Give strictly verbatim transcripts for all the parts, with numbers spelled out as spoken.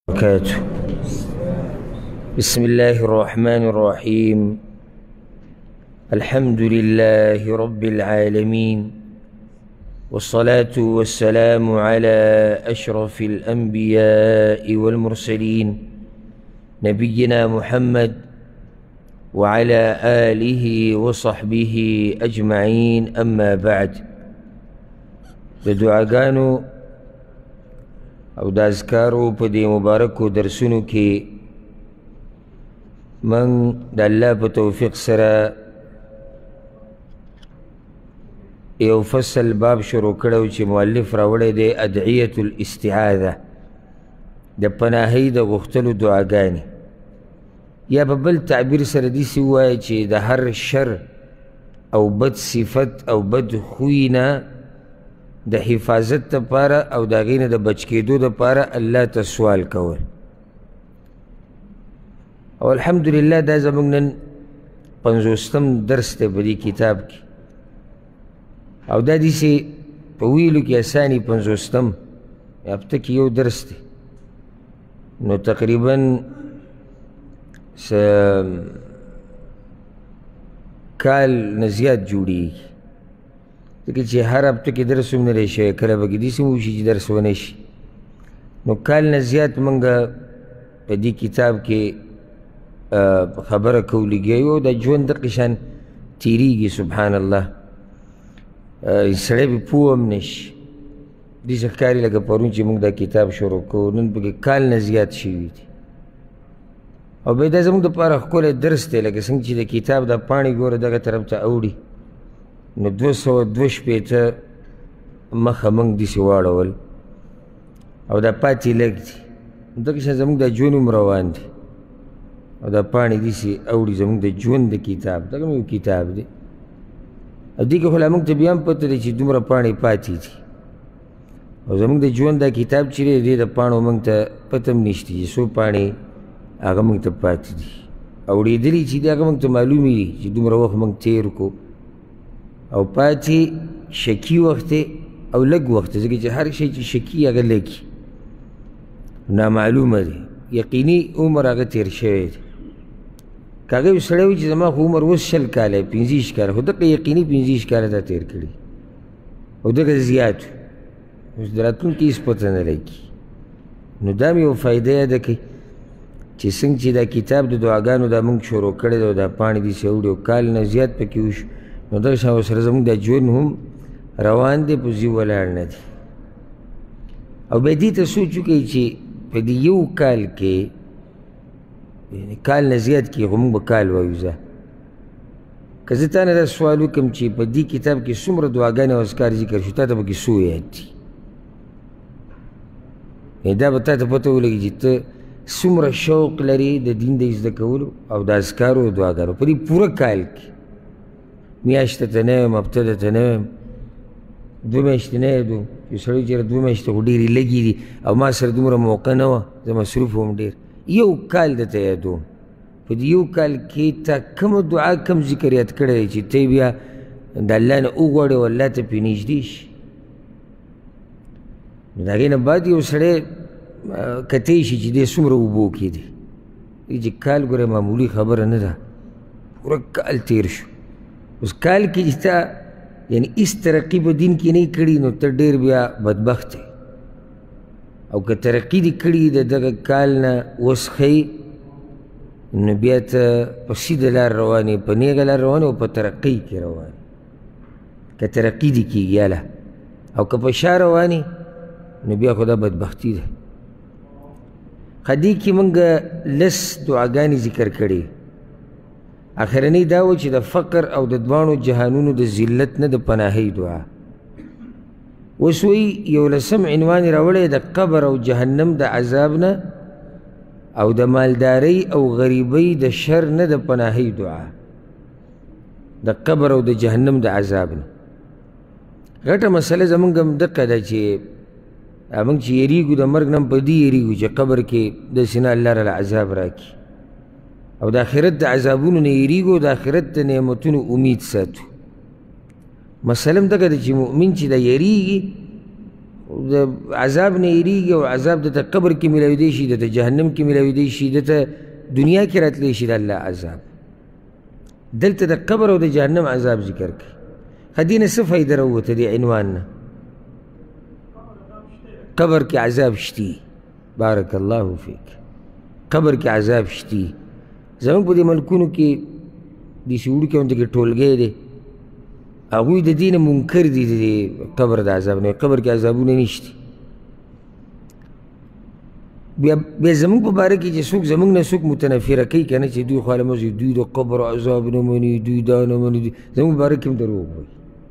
وبركاته. بسم الله الرحمن الرحيم. الحمد لله رب العالمين، والصلاة والسلام على أشرف الأنبياء والمرسلين نبينا محمد وعلى آله وصحبه أجمعين. أما بعد، بدعاګانو او د اذکارو په دې مبارکو درسونو کې من د الله په توفیق سره یو فصل باب شروع کړو چې مؤلف راوړی دی ادعیة الاستعاذة، د پناهۍ د غوښتلو دعاګانې، یا په بل تعبیر سره داسې ووایي چې د هر شر او بد صفت او بد خوی نه د حفاظت دپاره او د هغې نه د بچ کېدو دپاره الله ته سوال کول. او الحمدلله دا زموږ نن پنځوستم درس دی په دې کتاب کې، او دا داسې په ویلو کې اساني پنځوستم هفته کې یو درس دی، نو تقریبا څه کال نه زیات جوړېږي، ځکه چې هر هفته کې درس هم نه دی شوی، کله به کې داسې هم وشي چې درس ونه شي. نو کال نه زیات موږ په دې کتاب کې خبره کوو لګیا یو، د ژوند دقې شان تېرېږي. سبحان الله، سړی به پوه هم نه شي، داسې ښکاري لکه پرون چې موږ دا کتاب شروع کوو، نن پکې کال نه زیات شوي دي. او بیا دا زموږ دپاره ښکلی درس دی، لکه څنګه چې د کتاب دا پاڼې ګوره دغه طرف ته اوړي، نو دوه سوه دوه شپېته مخه موږ داسې واړول، او دا پاتې لږ دي. دغه شان زموږ دا ژوند هم روان دی، او دا پاڼې داسې اوړي زموږ د ژوند د کتاب، دغه هم یو کتاب دی. او دې کې خو لا موږ ته بیا هم پته دی چې دومره پاڼې پاتې دي، او زموږ د ژوند دا کتاب چې دی دې د پاڼو موږ ته پته هم نشته چې څو پاڼې هغه موږ ته پاتې دي. اوړېدلي چې دي هغه موږ ته معلومې دي چې دومره وخت موږ تېر کړو، او پاتې شکي وخت او لږ وخت، ځکه چې هر شی چې شکي هغه لږ نامعلومه دی، یقیني عمر هغه تېر شوی دی. که هغه یو سړی وي چې زما خو عمر اوس شل کاله پنځه ویشت کاله، خو دغه یقیني پنځه ویشت کاله دا تېر کړي، او دغه زیات وي، اوس د راتلونکي هېڅ پته نه لګي. نو دا مې یو فایده یاده کړئ چې څنګه چې دا کتاب د دعاګانو دا موږ شروع کړی دی، او دا پاڼې داسې اوړي او کال نه زیات پکې وشو، نو دغه شان ورسره زموږ دا ژوند هم روان دی، په ځي ولاړ نه دی. او بیا دې ته سوچ وکړئ چې په دې یو کال کې، یعنې کال نه زیات کې، خو موږ به کال وایو زه، که زه تا نه دا سوال وکړم چې په دې کتاب کې څومره دعاګانې او اذکار ذکر شو، تا ته پکې څو یاد دي؟ یعنې دا به تا ته پته ولګي چې ته څومره شوق لرې د دین د زده کولو او د اذکارو او دعاګانو په دې پوره کال کې. میاشته ته نه یم، هفته ته نه یم، دوه میاشتې نه یادوم، یو سړی چېرې دوه میاشتې خو ډېرې لږې دي، او ما سره دومره موقع نه وه، زه مصروف وم ډېر. یو کال درته یادوم، په دې یو کال کې تا کومه دعا کم ذکر یاد کړی دی چې ته بیا د الله نه وغواړې او الله ته پرې نږدې شي. نو د هغې نه بعد یو سړی کتی شي چې دی څومره اوبو کې دی، چې کال ګوره معمولي خبره نه ده، پوره کال تېر شو. اوس کال کې چې تا یعنې هېڅ ترقي په دین کې نه یې کړي، نو ته ډېر بیا بدبخت یې. او که ترقي دې کړي د دغه کال نه اوس ښیي، نو بیا ته په سیده لار روان یې، په نیغه لار روان یې، او په ترقۍ کې روان یې. که ترقي دې کېږي هله، او که په شا روان یې، نو بیا خو دا بدبختي ده. ښه، دې کې موږ لس دعاګانې ذکر کړي. اخرنی دا و چې د فقر او د دواړو جهانونو د ذلت نه د پناهۍ دعا. اوس وایي یو لسم عنوان یې راوړی د قبر او جهنم د عذاب نه، او د مالدارۍ او غریبۍ د شر نه د پناهۍ دعا، د قبر او د جهنم د عذاب نه. غټه مسله زمونږ هم دقه ده چې موږ چې یېرېږو د مرګ نه هم په دې یېرېږو چې قبر کې داسې نه الله راله عذاب راکړي، او د آخرت د عذابونو نه یېرېږو، د آخرت د نعمتونو امید ساتو. مسله هم دغه ده چې مؤمن چې دا یېرېږي، د عذاب نه یېرېږي او عذاب دته قبر کې میلاویدی شي، دته جهنم کې میلاویدی شي، دته دنیا کې راتلی شي د الله عذاب. دلته د قبر او د جهنم عذاب ذکر کړي. ښه دې نه څه فایده راووته دې عنوان نه؟ قبر کې عذاب شتي. بارک الله فیک. قبر کې عذاب شتي. زموږ په دې ملکونو کې داسې وړوکې غونته کې ټولګی دی، هغوی د دې نه منکر دي د قبر د عذاب نه. قبر کې عذابونه نشته. بیا بیا زموږ په باره کې چې څوک زموږ نه څوک متنفره کوي که نه، چې دوی خو علمه دوی د قبر عذاب نه مني، دوی دا نه مني، زموږ په باره کې هم دروغ وایي.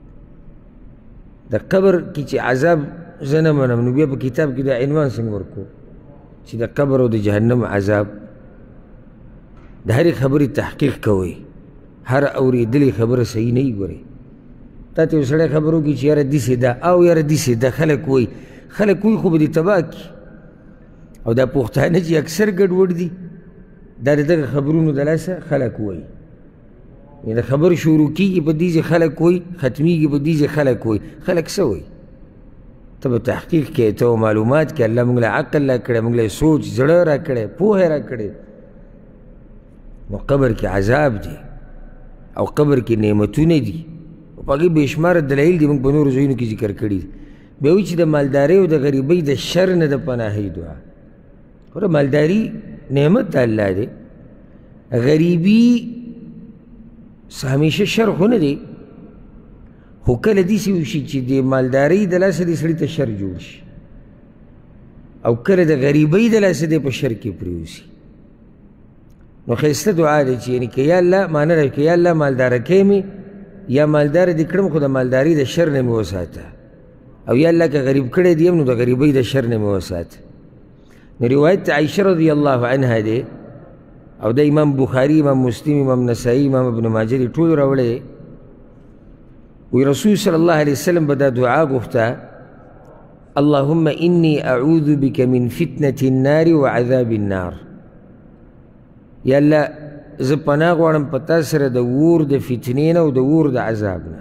د قبر کې چې عذاب زه نه منم، نو بیا په کتاب کې دا عنوان څنګه ورکړو چې د قبر او د جهنم عذاب؟ د هرې خبرې تحقیق کوئ. هر اورېدلې خبره صحیح نه وي. ګورئ تا ته یو سړی خبر وکړي چې یاره داسې ده، او یاره داسې ده، خلک وایي خلک وایي خو به دې تباه کړي. او دا پښتانه چې اکثر ګډوډ دي، دا د دغه خبرونو د لاسه خلک وایي. د خبر شروع کېږي په دې چې خلک وایي، ختمیږي په دې چې خلک وایي. خلک څه وایي؟ ته به تحقیق کوې، ته به معلومات کوې. الله موږ له عقل را کړی، موږ له سوچ زړه را کړی، پوهه را کړی. نو قبر کې عذاب دی او قبر کې نعمتونه دي، په هغې بې شماره دلایل دي، موږ په نورو ځایونو کې ذکر کړي دي. بیا وایي چې د مالدارۍ او د غریبۍ د شر نه د پناهۍ دعا. ګوره مالداري نعمت د الله دی، غریبي همیشه شر خو نه دی، خو کله داسې وشي چې د مالدارۍ د لاسه دې سړي ته شر جوړ شي، او کله د غریبۍ د لاسه دې په شر کې پرېوځي. نو ښایسته دعا دی چې یعنې که یا الله معنی ده که یا الله مالداره کوې مې، یا مالداره دې کړم خو د مالدارۍ د شر نه مې وساته، او یا الله که غریب کړی دې یم نو د غریبۍ د شر نه مې وساته. نو روایت عایشه رضی الله عنها دی، او د امام بخاري، امام مسلم، امام نسائی، امام ابن ماجه دې ټول راوړی. وی رسول صلی الله علیه وسلم به دا دعا غوښته: اللهم انی اعوذ بک من فتنة النار وعذاب النار. یا الله زه پناه غواړم په تا سره د اور د فتنې نه او د اور د عذاب نه.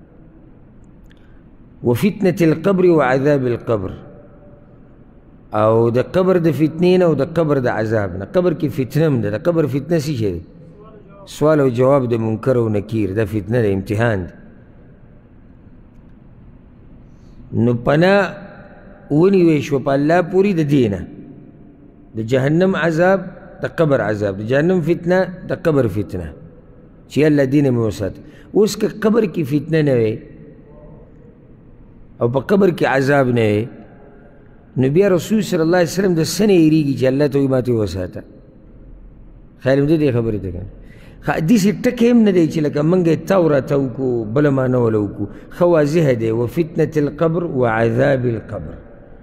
وفتنة القبر وعذاب القبر، او د قبر د فتنې نه او د قبر د عذاب نه. قبر کې فتنه هم ده. د قبر فتنه څه شی دی؟ سوال او جواب د منکر او نکیر، دا فتنه ده، امتحان دی. نو پناه ونیوی شوه په الله پورې د دې نه، د جهنم عذاب، د قبر عذاب، د جهنم فتنه، د قبر فتنه، چې الله دې نه مې وساته. اوس که قبر کې فتنه نه وی او په قبر کې عذاب نه وی، نو بیا رسول صلی الله علیه وسلم د څه نه یېرېږي چې الله ته وایي ما ته وساته؟ خیال مې د دې خبرې ته کنه. داسې ټکی هم نه دی چې لکه موږ یې تاو راته وکړو، بله معنه وله وکړو. ښه واضحه دی: وفتنة القبر وعذاب القبر.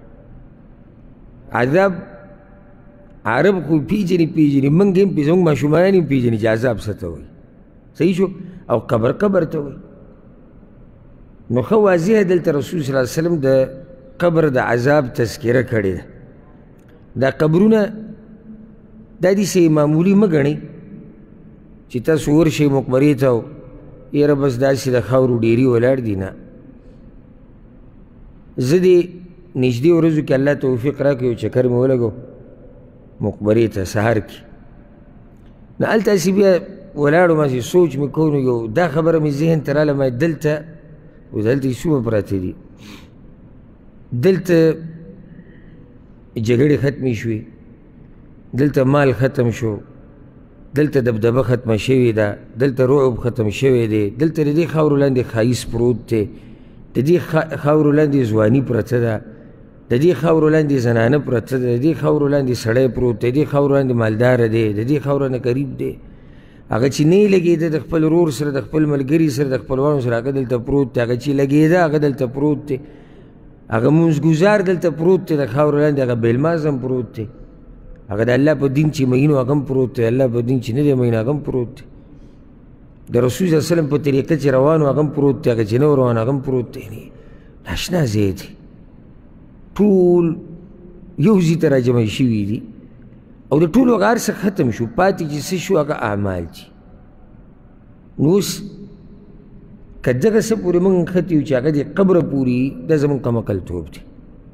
عذاب عرب خو پیژني پیژني، موږ هم پیژنو، موږ ماشومان هم پیژني چې عذاب څه ته وایي. صحیح شو؟ او قبر قبر ته وایي. نو ښه واضحه دلته رسول صلی الله علیه وسلم د قبر د عذاب تذکره کړې ده. دا قبرونه دا داسې معمولي مه ګڼئ چې تاسو ورشئ مقبرې ته او یاره بس داسې د خاورو ډېري ولاړ دي. نه، زه دې نږدې ورځو کې الله توفیق راکړي یو چکر مې ولګو مقبرې ته سهار کې. نو هلته هسې بیا ولاړو، ماسې سوچ مې کوو، نو یو دا خبره مې ذهن ته راله، ما دلته اوس هلته یې څومره پراته دي، دلته جګړې ختمې شوې، دلته مال ختم شو، دلته دبدبه ختمه شوې ده، دلته رعب ختم شوی دی، دلته د دې خاورو لاندې ښایست پروت دی، د دې خاورو لاندې ځواني پرته ده، د دې خاورو لاندې زنانه پرته ده، د دې خاورو لاندې سړی پروت دی، د دې خاورو لاندې مالداره دی، د دې خاورو نه قریب دی. هغه چې نه یې لګېده د خپل ورور سره، د خپل ملګري سره، د خپلوانو سره، هغه دلته پروت دی. هغه چې لګېده هغه دلته پروت دی. هغه مونځګزار دلته پروت دی د خاورو لاندې، هغه بیلماز هم پروت دی. هغه د الله په دین چې مینو هغه هم پروت دی، الله په دین چې نه دی مین هغه هم پروت دی. د رسول صلی الله علیه وسلم په طریقه چې روان و هغه هم پروت دی، هغه چې نه روان هغه هم پروت دی. ناشنا ځای دی، ټول یو ځای ته راجمع شوي دي، او د ټولو هغه هر څه ختم شو، پاتې چې څه شو هغه اعمال دي. نو اوس که دغه څه پورې موږ نښتي یو چې هغه د قبره پورې، دا زموږ کمعقلتوب دی.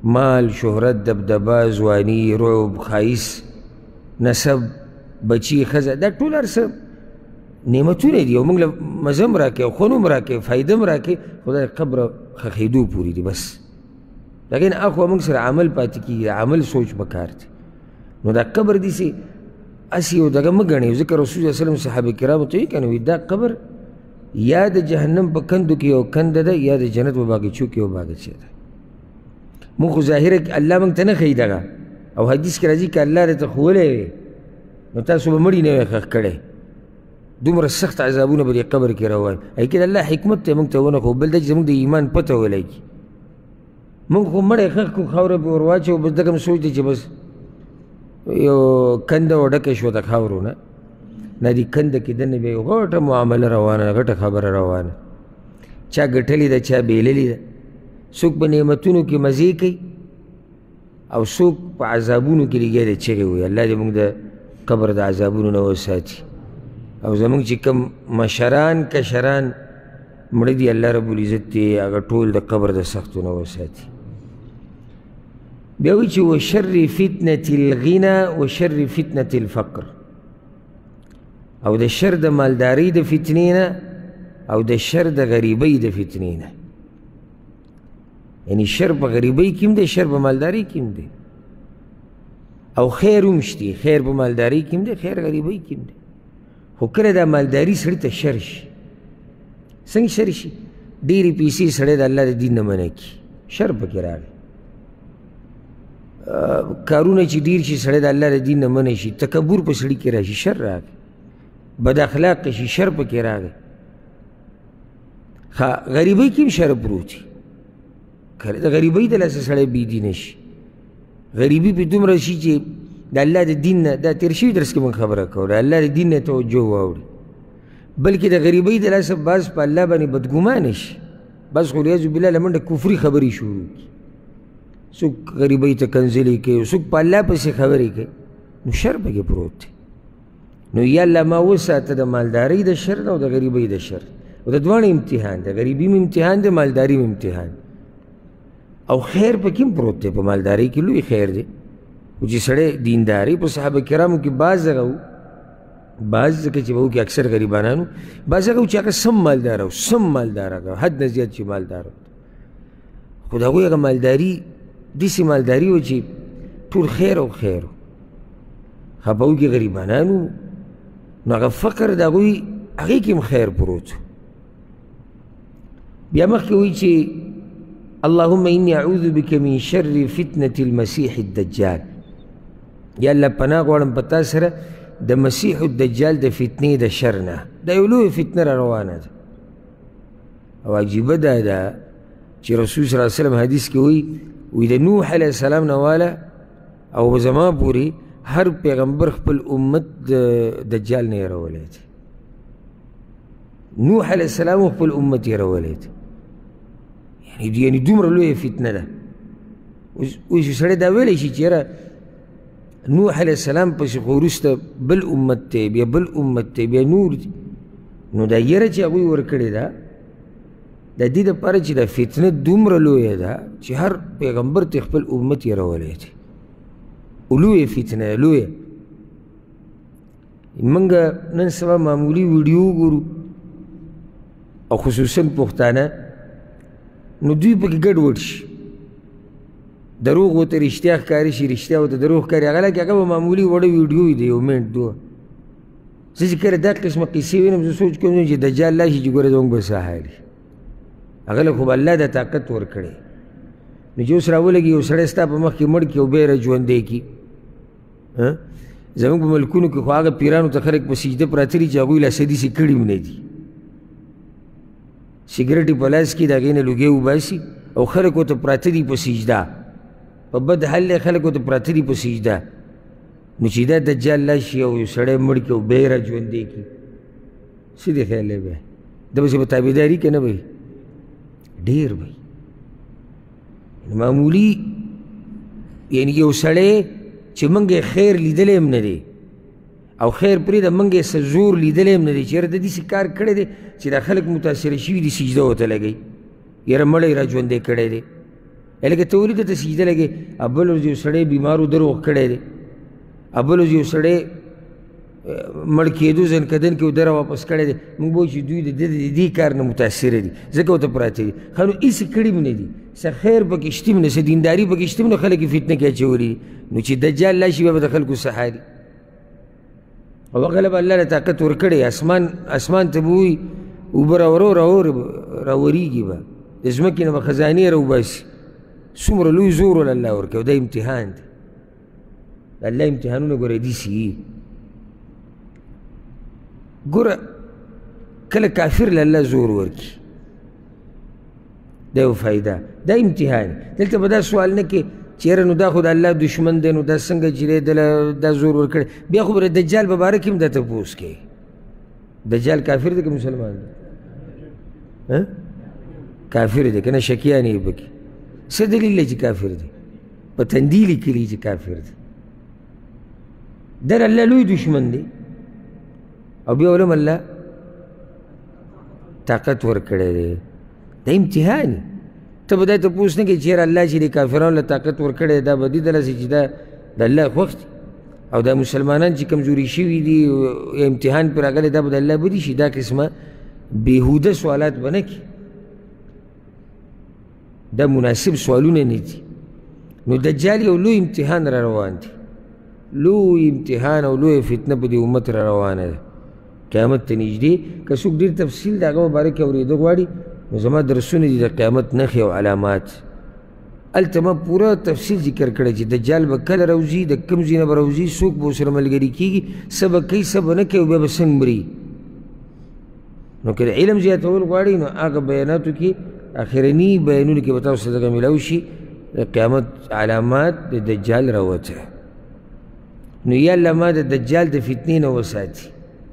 مال، شهرت، دبدبه، ځواني، رعب، ښایست، نسب، بچي، ښځه، دا ټول هر څه نعمتونه دي او موږ له مزه هم راکوي او خوند هم راکوي، فایده هم راکوي، خو دا د قبره ښخېدو پورې دي بس. لیکن اخوا موږ سره عمل پاتې کېږي، عمل سوچ پکار دی. نو دا قبر داسې هسې یو دغه مه ګڼئ، ځکه رسول صلی الله علیه وسلم صحابه کرامو ته وایي که نه وایي دا قبر یا د جهنم په کندو کې یو کنده ده یا د جنت په باغچو کې یو باغچه ده. مونږ خو ظاهره الله موږ ته نه ښایي دغه، او حدیث کې راځي که الله درته ښوولی وی نو تاسو به مړي نه وی ښخ کړی، دومره سخت عذابونه به دې قبر کې روان. هغې کې د الله حکمت ته موږ ته ونه ښو، بل دا چې زموږ د ایمان پته ولګي. موږ خو مړی ښخ کړو، خاوره پې ور واچوو، بس دغه م سوچ دی چې بس یو کنده وډکه شوه د خاورو نه، نه دې کنده کې دننه بیا یو غټه معامله روانه، غټه خبره روانه، چا ګټلې ده چا بیللې ده. څوک په نعمتونو کې مزې کوي او څوک په عذابونو کې لګیا دی چغې وایي. الله دې موږ د قبر د عذابونو نه وساتي، او زموږ چې کوم مشران کشران مړه دي الله رب العزت دې هغه ټول د قبر د سختو نه وساتي. بیا وایي چې وشر فتنة الغنى وشر فتنة الفقر، او د شر د مالدارۍ د فتنې نه او د شر د غریبۍ د فتنې نه. یعنی شر په غریبۍ کې هم دی، شر په مالدارۍ کې هم دی، او خیر هم شته، خیر په مالدارۍ کې هم دی، خیر غریبۍ کې هم دی. خو کله دا مالداري سړي ته شر شي، څنګه شر شي؟ ډېرې پیسې سړی د الله د دین نه منع کړي، شر پکې راغی. کارونه چې ډېر شي سړی د الله د دین نه منع شي، تکبر په سړي کې راشي، شر راغی. بد اخلاق شي، شر پکې راغی. ښه غریبۍ کې هم شر پروت وي، د غریبۍ د لاسه سړی بېدینه شي، غریبي پې دومره شي چې د الله د دین نه، دا تېر شوي درس کې موږ خبره کوو، د الله د دین نه توجه واوړي، بلکې د غریبۍ د لاسه بعض په الله باندې بدګمانه شي، بعض خو والعیاذ بالله له منډه کفري خبرې شروع کړي، څوک غریبۍ ته کنځلې کوي، څوک په الله پسې خبرې کوي، نو شر پکې پروت دی. نو یا الله ما وساته د مالدارۍ د شر نه او د غریبۍ د شر، او د دواړو امتحان دی، غریبي م امتحان دی، مالداري م امتحان، او خیر پکې هم پروت دی. په مالدارۍ کې لوی خیر دی، خو چې سړی دینداري په صحابه کرامو کې بعض هغه و، بعض ځکه چې به و کې اکثر غریبانانو، بعض هغه و چې هغه سم مالدار و، سم مالدار هغه حد نه زیات چې مالدار و، خو د هغوی هغه مالداري داسې مالداري و چې ټول خیر او خیر و. ښه په هغوی کې غریبانانو، نو هغه فقر د هغوی هغې کې هم خیر پروت و. بیا مخکې وایي چې اللهم إني أعوذ بك من شر فتنة المسيح الدجال، یا الله پناه غواړم په تا سره د مسیح الدجال د فتنې د شر نه. دا یو لویه فتنه را روانه ده، او عجیبه دا ده چې رسول صلی الله علیه وسلم حدیث کې وایي وایي د نوح علیه السلام نه واله او زما پورې هر پیغمبر خپل امت د دجال نه یېرولی دی. نوح علیه السلام خپل امت یېرولی دی، یعنی دومره لویه فتنه ده. اوس سړی دا ویلی شي چې یاره نوح علیه السلام پسې خو وروسته بل امت دی، بیا بل امت دی، بیا نور دی. نو دا یره چې هغوی ورکړې ده د دې دپاره چې دا فتنه دومره لویه ده چې هر پیغمبر ته خپل امت یېرولی دی. لویه فتنه ده، لویه. موږ نن سبا معمولي ویډیو ګورو، او خصوصا پښتانه، نو دوی پکې ګډوډ شي، دروغ ورته رښتیا ښکاري شي، رښتیا ورته دروغ ښکاري. هغه لکه هغه به معمولي وړه ویډیو وي د یو منټ دوه. زه چې کله دا قسمه قصې وینم زه سوچ کوم چې دجال راشي چې ګوره زموږ به څه حال وي. هغه له خو به الله دا طاقت ورکړی، نو چې اوس راولګي یو سړی ستا په مخ کې مړ کړي او بیا یې راژوندی کړي. زموږ په ملکونو کې خو هغه پیرانو ته خلک په سجده پراته دي چې هغوی لا سدیسې کړي هم نه دي. سګرټ یې په لاس کې د هغې نه لوګې وباسي او خلک ورته پراته دي په سجده، په بد حال دی خلک ورته پراته دي په سجده. نو چې دا دجال راشي او یو سړی مړ کړي او بیا یې راژوندی کړي، څه دې خیال دی بیا؟ ده پسې به تابعداري که نه به وي؟ ډېر به وي. معمولي یعنې یو سړی چې موږ یې خیر لیدلی هم نه دی، او خیر پرېږده موږ یې څه زور لیدلی هم نه دی چې یاره د داسې کار کړی دی چې دا خلک متاثره شوي دي سجده ورته لګوي، یاره مړی را ژوندی کړی دی. لکه ته ولې ته سجده لګې بل ورځ یو سړی بیمار و ده روغ کړی دی بل ورځ یو سړی مړ کېدو ځنکدن کې و ده راواپس کړی دی موږ به وایو چې دوی د دې کار نه متاثره دي ځکه ورته پراته دي ښه نو هېڅ کړي هم نه دي څه خیر پکې شته هم نه څه دینداري پکې شته هم نه خلک یې فتنه کې اچولي دي نو چې دجال راشي بیا به د خلکو سحاري او هغه به الله له طاقت ورکړی اسمان اسمان ته به وایي اوبه راورو راور راورېږي به د ځمکې نه به خزانې راوباسي څومره لوی زور ول الله ورکوي دا امتحان دی د الله امتحانونه ګوره داسې وي ګوره کله کافر له الله زور ورکړي دا یو فایده دا امتحان دلته به دا سوال نه کې چېرې نو دا خو د الله دشمن دی نو دا څنګه چې دی دله دا زور ورکړی بیا خو به د دجال په باره کې هم دا تپوس کوي دجال کافر دی که مسلمان دی کافر دی که نه شکیان یې پکې څه دلیل دی چې کافر دی په تندي لیکلي چې کافر دی در الله لوی دشمن دی او بیا ولم الله طاقت ورکړی دی دا امتحان ته به دا تپوس نه کوې چېرې الله چې د کافرانو له طاقت ورکړی دا به دې دلاسې چې دا د الله خوښ دی او دا مسلمانان چې کمزوري شوي دي یا امتحان پرې راغلی دا به د الله بدي شي دا قسمه بېهوده سوالات به نه کړي دا مناسب سوالونه نه دي نو دجال یو لوی امتحان را روان دی لوی امتحان او لوی فتنه په دې امت را روانه ده قیامت ته نږدې که څوک ډېر تفصیل د هغه مباره کې اورېده غواړي نو زما درسونه دي د قیامت نښې او علامات هلته ما پوره تفصیل ذکر کړی چې دجال به کله راوځي د کوم ځای نه به راوځي څوک به ورسره ملګري کېږي څه به کوي څه به نه کوي او بیا به څنګه مري نو که د علم زیاتول غواړي نو هغه بیاناتو کې اخرني بیانونو کې به تاسو دغه میلاو شي د قیامت علامات د دجال راوته نو یا الله ما د دجال د فتنې نه وساتي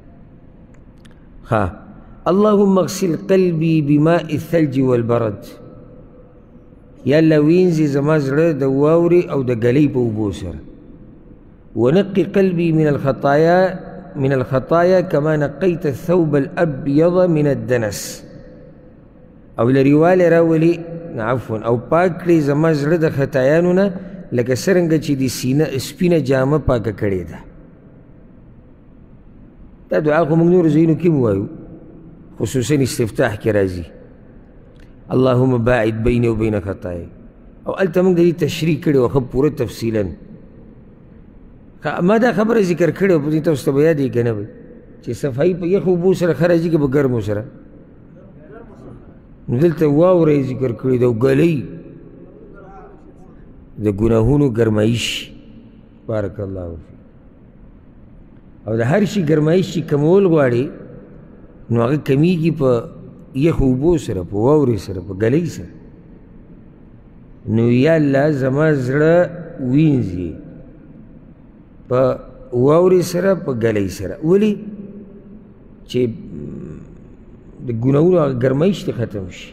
ها اللهم اغسل قلبي بماء الثلج والبرد یا الله وینځي زما زړه د واورې او د ګلۍ په اوبو سره ونقي قلبي من الخطايا من الخطايا كما نقيت الثوب الأبيض من الدنس او لرواله راولي عفوا او پاک کړي زما زړه د خطایانو نه لکه څرنګه چې د سینه سپینه جامه پاکه کړې ده دا دعا خو موږ نورو ځایونو کې ووایو خصوصا استفتاح کې راځي اللهم باعد بیني وبین خطایي او هلته موږ د دې تشریح کړې وه ښه پوره تفصیلا ما دا خبره ذکر کړې وه په دې تاسو ته به یادې که نه به چې صفایي په یخو اوبو سره ښه راځي که په ګرمو سره نو دلته واوره یې ذکر کړې ده او ګلۍ د ګناهونو ګرمایش بارک الله فیک او د هر شي ګرمایش چې کمول غواړي نو هغه کمیږي په یخو اوبو سره په واورې سره په ګلۍ سره نو یا الله زما زړه وینځي په واورې سره په ګلۍ سره ولې چې د ګناهونو هغه ګرمایش دې ختم شي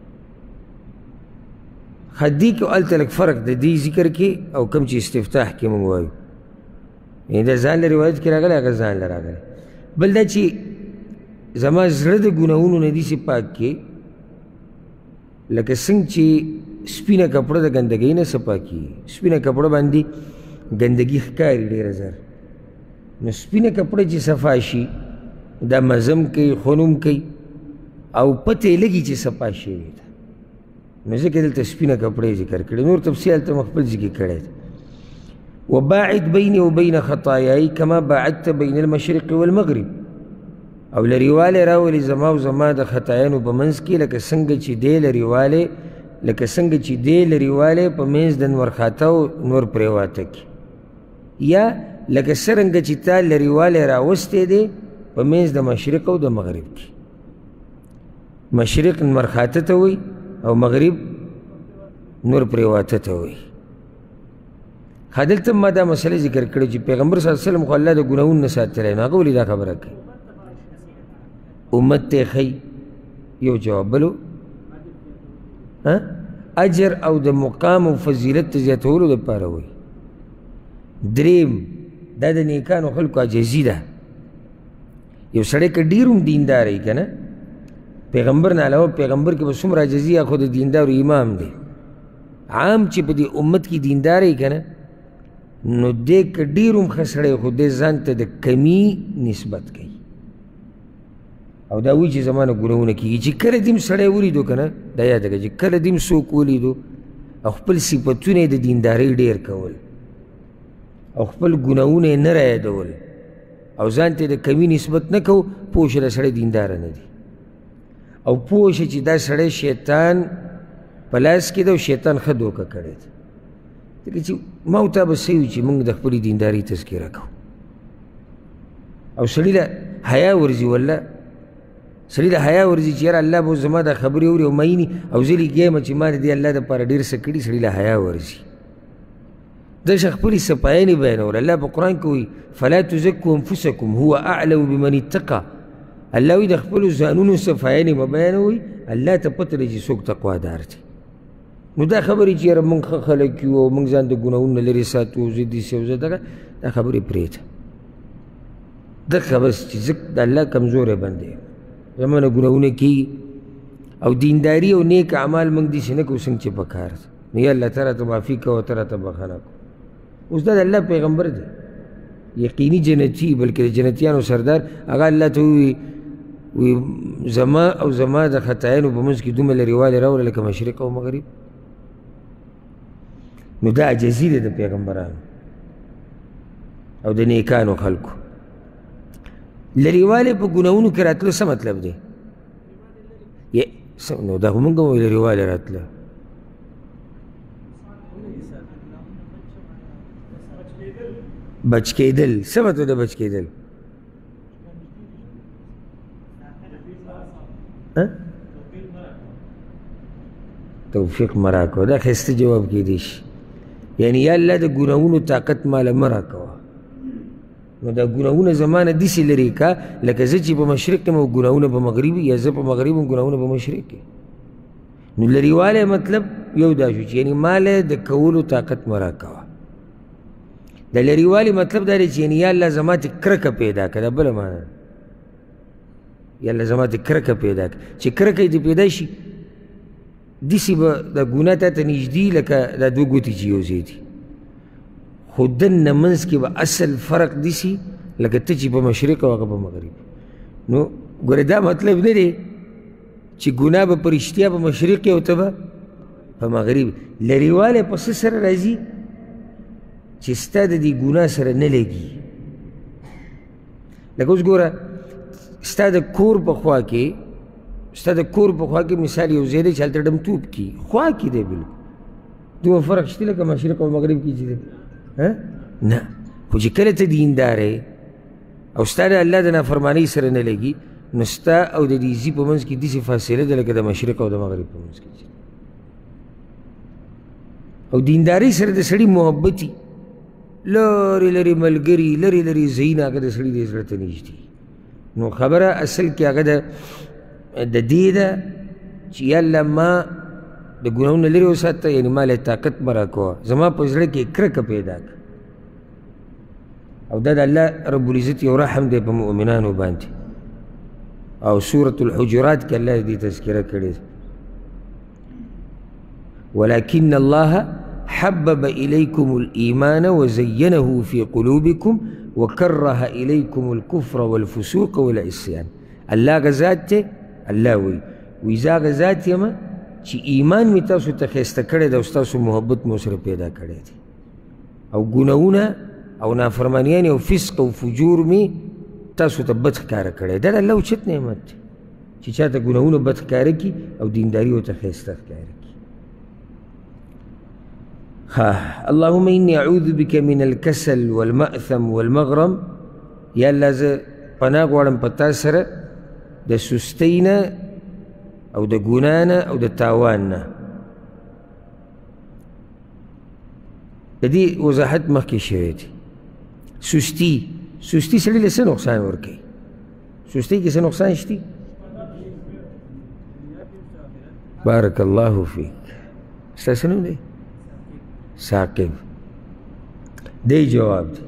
حدی کې هلته لږ فرق د دې ذکر کې او کوم چې استفتاح کې موږ وایو یعنې دا ځان له روایت کې راغلی هغه ځان له راغلی بل دا چې زما زړه د ګناهونو نه داسې پاک کې لکه څنګه چې سپینه کپړه د ګندګۍ نه څه پاکېږي سپینه کپړه باندې ګندګي ښکاري ډېره زر نو سپینه کپړه چې صفا شي دا مزم کوي خونم کوي او پته یې لګي چې صفا شوې ده نو ځکه دلته سپینه کپړه یې ذکر کړې نور تفصیل هلته مو خپل ذکر کړی دی وباعد بیني وبین خطایای کما باعدت بین المشرق والمغرب او لرېوالی راولي زما او زما د خطایانو په منځ کې لکه څنګه چې دی لرېوالی لکه څنګه چې دی لرېوالی په منځ د نورخاته او نور پرېواته کې یا لکه څرنګه چې تا لرېوالی راوستی دی په منځ د مشرق او د مغرب کې مشرق نورخاته ته وایي او مغرب نور پرېواته ته وایي دلته ما دا مسله ذکر کړې چې پیغمبر صلی الله علیه وسلم خو الله د ګناهونو نه ساتلی نو هغه ولې دا خبره کوي امت ته ښیي یو جواب بلو اجر او د مقام او فضیلت ته زیاتولو دپاره وایي دریم دا د نیکانو خلکو عاجزي ده یو سړی که ډېر هم دیندار وي که نه پیغمبر نه علاوه پیغمبر کې به څومره عاجزي یا خو د دیندارو امام دی عام چې په دې امت کې دیندار یې که نه نو دی که ډېر هم ښه سړی خو دی ځان ته د کمي نسبت کوي او دا وایي چې زما نه ګناهونه کېږي چې کله دې هم سړی ولیدو که نه دا یاده کړه چې کله دې هم څوک ولیدو او خپل صفتونه یې د دیندارۍ ډېر کول او خپل ګناهونه یې نه رایادول او ځان ته د کمي نسبت نه کو پوه شه دا سړی دینداره نه دی او پوه شه چې دا سړی شیطان په لاس کې ده او شیطان ښه دوکه کړی ده ځکه چې ما او تا به څه وي چې موږ د خپلې دیندارۍ تذکره کوو او سړي له حیا ورځي والله سړي له حیا ورځي چې یاره الله به زما دا خبرې اوري او میني او زه لګیا یم چې ما د دې الله دپاره ډېر څه کړي سړي له حیا ورځي دشه خپلې صفایانې بیانول الله په قرآن کې وایي فلا تزکو انفسکم هو اعلم بمن اتقى الله وایي د خپلو ځانونو صفایانې مه بیانوئ الله ته پته دی چې څوک تقوادار دی نو دا خبرې چې یاره موږ ښه خلک یو او موږ ځان د ګناهونو نه لرې ساتو زه داسې او زه دغه دا خبرې پرېږده دغه بس چې زه د الله کمزوری بنده یم زما نه ګناهونه کېږي او دینداري او نیک اعمال موږ داسې نه کوو څنګه چې په کار ده نو یا الله ته راته معافي کوه ته راته بخښنه کوه اوس دا د الله پیغمبر دی یقیني جنتي بلکې د جنتیانو سردار هغه الله ته ووایي وی زما او زما د خطایانو په منځ کې دومره لرېوالی راوړه لکه مشرق او مغرب نو دا عجزي دی د پیغمبرانو او د نیکانو خلکو لرېوالی په ګناهونو کې راتلو څه مطلب دی نو دا خو مونږ هم وایو لرېوالی راتله بچ کېدل څه مطلب د بچ کېدل توفیق مه راکوه دا ښایسته جواب کېدی شي یعنی یا الله د ګناهونو طاقت ماله مه راکوه نو دا ګناهونه زما نه داسې لرې کا لکه زه چې په مشرق یم او ګناهونه په مغرب یا زه په مغرب یم ګناهونه په مشرق کې نو لرېوالی مطلب یو دا شو چې یعنې ماله د کولو طاقت مه راکوه د لرېوالي مطلب دا دی چې یعنې یا الله زما ته کرکه پیدا کړه دا بله معنا ده یا الله زما ته کرکه پیدا کړه چې کرکه یې دې پیدا شي داسې به دا ګناه تا ته نږدې لکه دا دوه ګوتې چې یو ځای دي خو دننه منځ کې به اصل فرق داسې لکه ته چې په مشرق او هغه په مغرب نو ګوره دا مطلب نه دی چې ګناه به په رښتیا په مشرق کې او ته به په مغرب لرېوالی په څه سره راځي چې ستا د دې ګناه سره نه لګي لکه اوس ګوره ستا د کور په خوا کې ستا د کور په خوا کې مثال یو ځای دی چې هلته ډمتوب کي خوا کې دی بلکل دومره فرق شته لکه مشرق او مغرب کې چې دی نه خو چې کله ته دیندار یې او ستا د الله د نافرمانۍ سره نه لګي نو ستا او د دې ځي په منځ کې داسې فاصله ده لکه د مشرق او د مغرب په منځ کې او دیندارۍ سره د سړي محبت وي لرې لرې ملګري لرې لرې ځایونه هغه د سړي د زړه ته نږدې نو خبره اصل کې هغه د دې ده چې یا الله ما د ګناهونو نه لرې وساته یعنې ما له طاقت مه راکوه زما په زړه کې کرکه پیدا کړه او دا د الله رب العزت یو رحم دی په مؤمنانو باندې او سورة الحجرات کې الله دې تذکره کړې ده ولكن الله حبب إليكم الإيمان وزينه في قلوبكم وكره إليكم الكفر والفسوق والعصيان الله غزات ته الله وي وإذا غزات يما چې ایمان می تاسو ته ښایسته کړی ده او ستاسو محبت مو سره پیدا کړی دی او ګناهونه او نافرمانیانې او فسق او فجور می تاسو ته بد ښکاره کړی دا د الله اوچت نعمت دی چې چا ته ګناهونه بد ښکاره کړي او دینداري ورته ښایسته ښکاره کړي اللهم إني أعوذ بك من الكسل والمأثم والمغرم یا الله زه پناه غواړم په تا سره د سستۍ نه او د ګناه نه او د تاوان نه د دې وضاحت مخکې شوی دی سستي سستي سړي له څه نقصان ورکوي سستۍ کې څه نقصان شته بارک الله فیک ستاسو نوم دی ثاقب دی جواب دی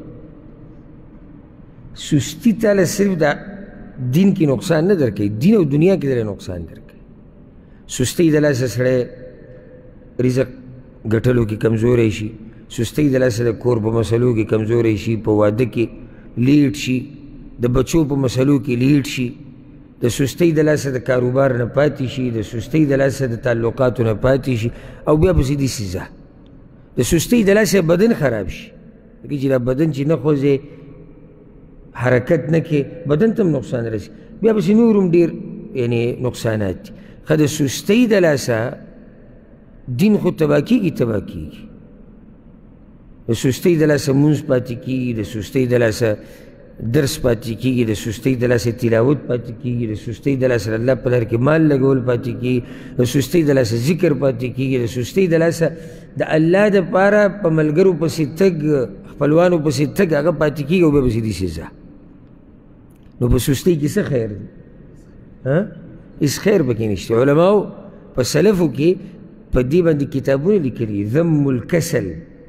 سستی تعالی صرف دا دین کی نقصان نه درکوي دین او دنیا کې دله نقصان درکوي سستی د لاسه سړی رزق ګټلو کې کمزوری شي، سستۍ د لاسه د کور په مسلو کې کمزوری شي، په واده کې لیټ شي، د بچو په مسلو کې لیټ شي، د سستۍ د لاسه د کاروبار نه پاتې شي، د سستۍ د لاسه د تعلقاتو نه پاتې شي، او بیا پسې دې سیزه د سستۍ د لاسه بدن خراب شي. لکه چې دا بدن چې نه خوځې حرکت نه کې بدن ته هم نقصان رسي، بیا پسې نور هم ډېر یعنې نقصانات دي. ښه د سستۍ د لاسه دین خو تباه کېږي تباه کېږي. د سستۍ د لاسه مونځ پاتې کېږي، د سستۍ د لاسه درس پاتې کېږي، د سستۍ د لاسه تلاوت پاتې کېږي، د سستۍ د لاسه الله په لار کې مال لګول پاتې کېږي، د سستۍ د لاسه ذکر پاتې کېږي، د سستۍ د لاسه د الله دپاره په ملګرو پسې تګ خپلوانو پسې تګ هغه پاتې کېږي، او بیا پسې دې سزا. نو په سستۍ کې څه خیر دی؟ هېڅ خیر پکې نشته. علماو په سلفو کې په دې باندې کتابونه لیکلي، ذم الکسل،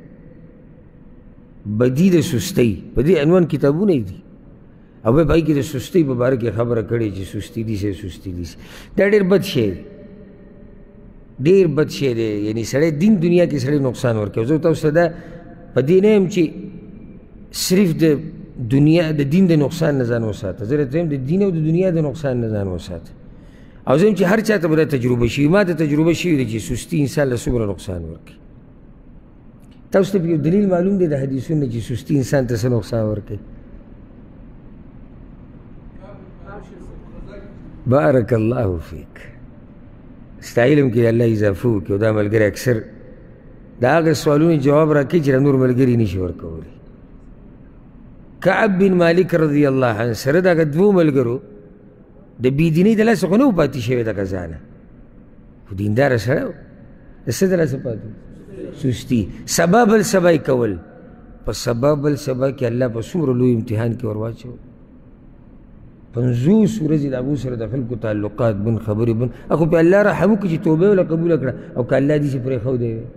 بدی د سستۍ، په دې عنوان کتابونه دي. او بیا په هغې کې د سستۍ په باره کې خبره کړې چې سستي دي سي سستي دي سي. دا ډېر بد شی دی، ډېر بد شی دی. یعنې سړی دین دنیا کې سړی نقصان ورکوي. زه تاسو ته دا په دې نه یم چې صرف د دنیا د دین د نقصان نه ځان وساته، زه درته یم د دین او د دنیا د نقصان نه ځان وساته. او زه یم چې هر چا ته به دا تجربه شوي، ما ته تجربه شوي دی چې سستي انسان له څومره نقصان ورکوي. تاسو ته یو دلیل معلوم دی د حدیثونو چې سستي انسان ته څه نقصان ورکوي؟ بارک الله فیک. ستا علم کې الله اضافه وکړي، او دا ملګری اکثر د هغه سوالونو جواب راکوي چې نور ملګري نشي ورکولی. کعب بن مالک رضی الله عنه سره د هغه دوو ملګرو د بېدینۍ د لاسه خو نه و پاتې شوی د غذا نه، خو دینداره سړی و. د څه د لاسه پاتې؟ سستی. سبا بل سبا یې کول. په سبا بل سبا کې الله په څومره لوی امتحان کې ور واچول. پنځوس ورځې د هغو سره د خلکو تعلقات بن خبرې بن، خو پې الله رحم وکړي چې توبه یې وله قبوله کړه، او که الله داسې پرېښودی وی.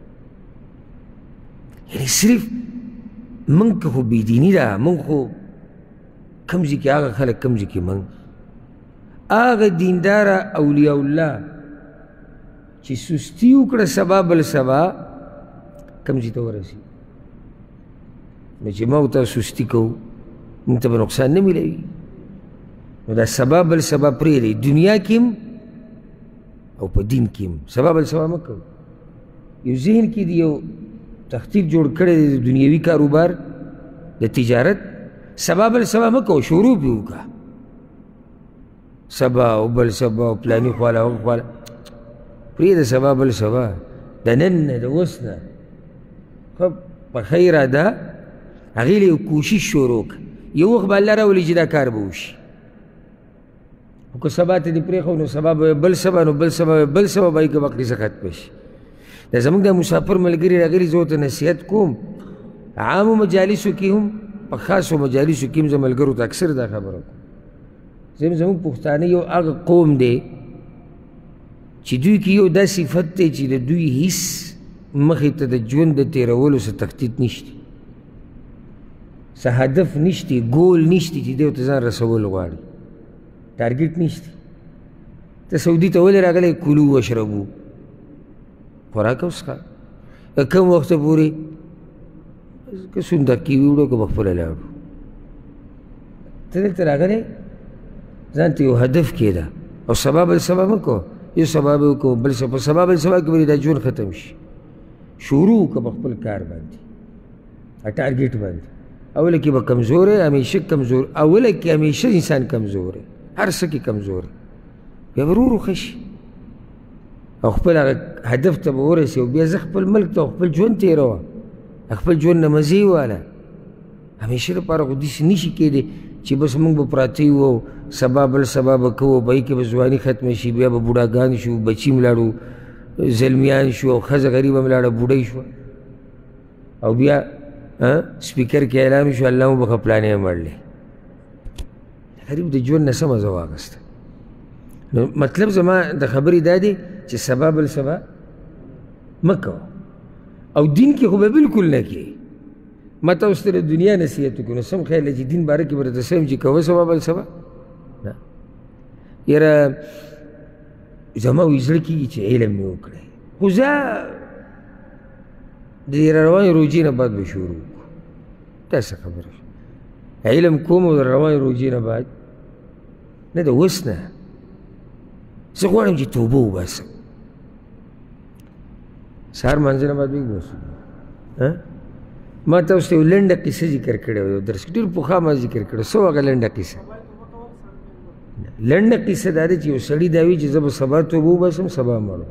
یعنې صرف موږ که خو بېدیني ده، موږ خو کوم ځای کې هغه خلک کوم ځای کې موږ هغه دینداره اولیاء الله چې سستی وکړه سبا بل سبا کوم ځای ته ورسېږي. نو چې ما ورته سستي کوو موږ ته به نقصان نه میلوي. نو دا سبا بل سبا پرېږدئ، دنیا کې هم او په دین کې هم سبا بل سبا مه کوو. یو ذهن کې د یو تخطیط جوړ کړی دی د دنیوي کاروبار د تجارت، سبا بل سبا مه کوو، شروع پې وکړه. سبا او بل سبا او پلاني خواله هغه خواله پرېږده. سبا بل سبا د نن نه د اوس نه ښه په ښه اراده هغې له یو کوشش شروع کړه. یو وخت به الله راولي چې دا کار به وشي، خو که سبا ته دې پرېښو نو سبا به بل سبا، نو بل سبا بل سبا به هغې کې به قصه ختمه شي. دا زموږ د مسافر ملګري راغلي، زه ورته نصیحت کوم. عامو مجالسو کې هم په خاصو مجالسو کې هم زه ملګرو ته اکثر دا خبره کوم. زم زموږ پښتانه یو هغه قوم دی چې دوی کې یو دا صفت دی چې د دوی هیڅ مخې ته د ژوند د تېرولو څه تخطیط نشته، څه هدف نشته، ګول نشته چې دی ورته ځان رسول غواړي، ټارګېټ نشته. ته سعودي ته ولې راغلی؟ کلو وشربو، خوراک او څښه. کوم وخته پورې که سوندکي وړو که به خپله لاړو. ته دلته راغلی ځان ته یو هدف کېده، او سبا بل سبا مه کوه. یو سبا به وکړو بل سبا، په سبا بل سبا کې به دا ژوند ختم شي. شروع وکړه په خپل کار باندې، ټارګېټ باندې. اوله کې به کمزور یې، همیشه کمزور، اوله کې همیشه انسان کمزور یې، هر څه کې کمزور یې. بیا به ورو ورو ښه شي او خپل هغه هدف ته به ورسې. او بیا زه خپل ملک ته خپل ژوند تېروه، خپل ژوند نه مزې واله. همیشه لپاره خو داسې نشي کېدی چې بس موږ به پراته یو او سبا بل سبا به کوو، په هغې کې به ځواني ختمه شي، بیا به بوډاګان شو، بچي ملاړو، زلمیان شو، او ښځه غریبه ملاړه بوډۍ شوه، او بیا سپیکر کې اعلان شو الله مو بخښه پلانې مړلی. غریب د ژوند نه څه مزه واخیسته. نو مطلب زما د خبرې دا دی چې سبا بل سبا مه کوه، او دین کې خو به بلکل نه کوې. ما تاسو ته د دنیا نصیحت وکړو، نو سم خیال دی چې دین باره کې به درته څه یم چې کوه سبا بل سبا نه. یاره زما وایي زړه کېږي چې علم مې وکړی، خو زه د دې را روانې روجې نه بعد به شروع کړو. دا څه خبره شوه؟ علم کوم او د روانې روجې نه بعد نه، د اوس نه. زه غواړم چې توبه وباسم. سهار مانځه نه بعد به وباسو. ما تاسو ته یو لنډه قصه ذکر کړې وه، یو درس کې ډېر پخوا ما ذکر کړې. څه هغه لنډه قصه؟ لنډه قصه دا ده چې یو سړي دا وي چې زه به سبا توبه وباسم، سبا مړم.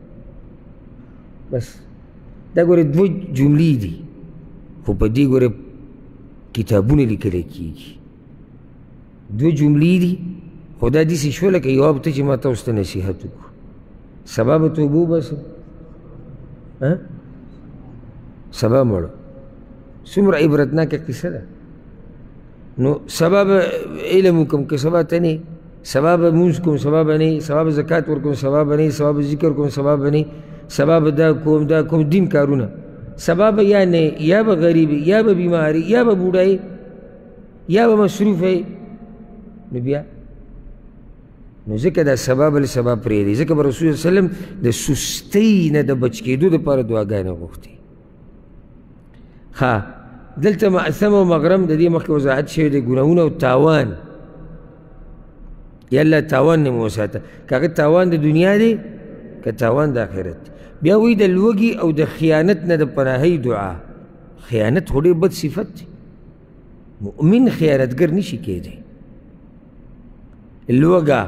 بس دا ګورې دوه جملې دي، خو په دې ګورې کتابونه لیکلی کېږي. دوه جملې دي، خو دا داسې شوه لکه یو هفته چې ما تاسو ته نصیحت وکړو. سبا به توبه وباسم، سبا مړم. څومره عبرتناکه قصه ده. نو سبا به علم وکړم که سبا ته نه، سبا به مونځ کوم سبا به نه، سبا به زکات ورکوم سبا به نه، سبا به ذکر کوم سبا به نه، سبا به دا کوم دا کوم دین کارونه. سبا به یا نه، یا به غریب، یا به بیماری، یا به بوډای، یا به مصروف وی. نو بیا نو ځکه دا سبا بل سبا پرېږدي. ځکه به رسول صلی الله علیه وسلم د سستۍ نه د بچ کېدو دپاره دعاګانې غوښتې. ښه، دلته معثم او مغرم د دې مخکې وضاحت شوی دی، ګناهونه او تاوان. یا الله تاوان نه مو وساته، که هغه تاوان د دنیا دی که تاوان د آخرت. بیا وایي د لوږې او د خیانت نه د پناهۍ دعا. خیانت خو ډېر بد صفت دی، مؤمن خیانتګر نشي کېدی. لوږه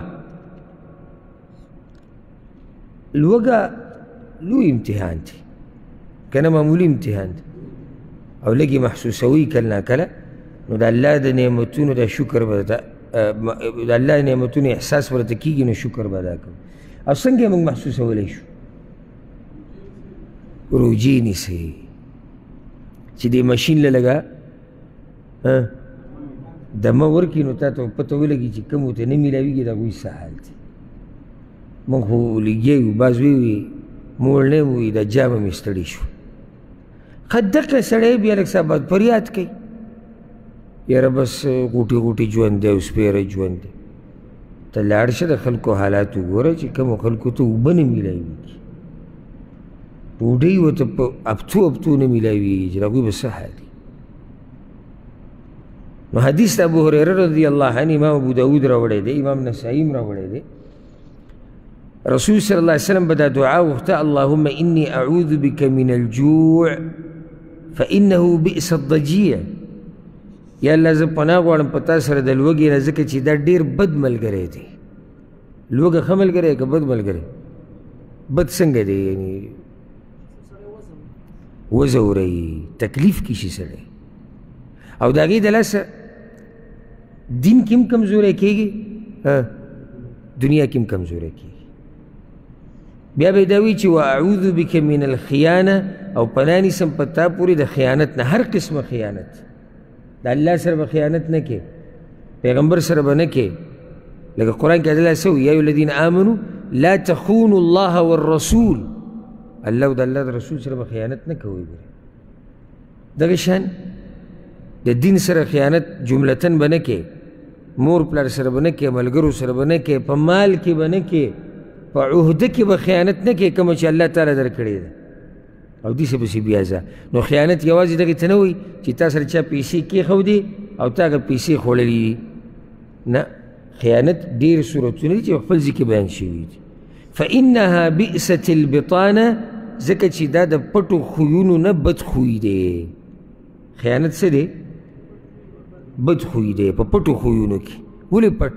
لوږه لوی امتحان دی، که نه معمولي امتحان دی، او لږې محسوسوي کله ناکله. نو د الله د نعمتونو د شکر به د الله د نعمتونو احساس ورته کېږي، نو شکر به ادا کوو. او څنګه یې موږ محسوسولی شو؟ روجې نیسئ چې دې ماشین له لږه دمه ورکړي، نو تا ته پته ولګي چې کوم ورته نه میلاویږي د هغوی څه حال دی. موږ خو لګیا یو، بعض ویوي موړ نه وي دا جامه مې ستړي شو. ښه دقه سړی بیا لږ څه بعد فریاد کوي، یاره بس غوټې غوټې ژوند دی او سپېره ژوند دی. ته لاړ شه د خلکو حالات وګوره چې کومو خلکو ته اوبه نه میلاویږي، ډوډۍ ورته په هفتو هفتو نه میلاویږي، چې د هغوی به څه حال دي. نو حدیث د ابو هریره رضی الله عنه امام ابو داود راوړی دی، امام نسائی هم راوړی دی. رسول صلی الله علیه وسلم به دا دعا وغوښته: اللهم انی اعوذ بک من الجوع فانه بئس الضجیع. یا الله زه پناه غواړم په تا سره د لوږې نه، ځکه چې دا ډېر بد ملګری دی. لوږه ښه ملګری که بد ملګری؟ بد څنګه دی؟ یعنې وځوروي، تکلیف کې شي سړی، او د هغې د لاسه دین کې هم کمزوری کېږي، دنیا کې هم کمزوری کېږي. بیا به یې دا وایي چې واعوذ بک من الخیانه، او پناه نیسم په تا پورې د خیانت نه، هر قسمه خیانت. د الله سره به خیانت نه کې، پیغمبر سره به نه کې. لکه قرآن کې الله څه وایي: یا ایها الذین آمنوا لا تخونوا الله والرسول. الله او د الله د رسول سره به خیانت نه کوئ. دغه شان د دین سره خیانت جملتن به نه کې، مور پلار سره به نه کې، ملګرو سره به نه کې، په مال کې به نه کې، په عهده کې به خیانت نه کې کومه چې الله تعالی درکړې ده، او داسې پسې بیا ځه. نو خیانت یوازې دغې ته نه وایي چې تا سره چا پیسې کېښودې او تا هغه پیسې خوړلي دي، نه. خیانت ډېر صورتونه دي چې خپل ځای کې بیان شوي دي. فانها بئست البطانه، ځکه چې دا د پټو خویونو نه بد خوی دی. خیانت څه دی؟ بد خوی دی په پټو خویونو کې. ولې پټ؟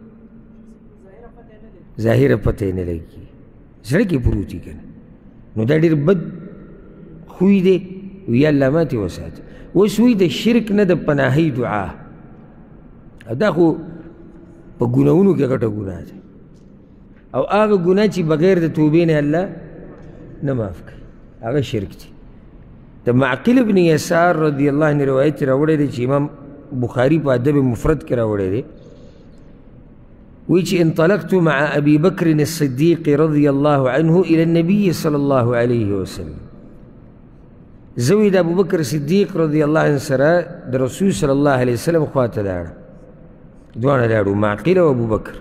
ظاهره پته یې نه لګي، زړه کې پروت وي که نه. نو دا ډېر بد خوی دی. وی الله ماتې وساته. اوس وایي د شرک نه د پناهۍ دعا. دا خو په ګناهونو کې غټه ګناه ده، او هغه ګناه چې بغیر د توبې نه الله نه معاف کوي، هغه شرک دی. د معقل ابن یسار رضی الله عنه روایت راوړی دی چې امام بخاري په ادب مفرد کې راوړی دی. وایي چې انطلقت مع ابي بکر الصدیق رضی الله عنه الى النبي صلی الله علیه وسلم. زه وایي د ابوبکر صدیق رضی الله عنه سره د رسول صلی الله علیه وسلم خواته لاړم، دواړه لاړو، معقل او ابوبکر.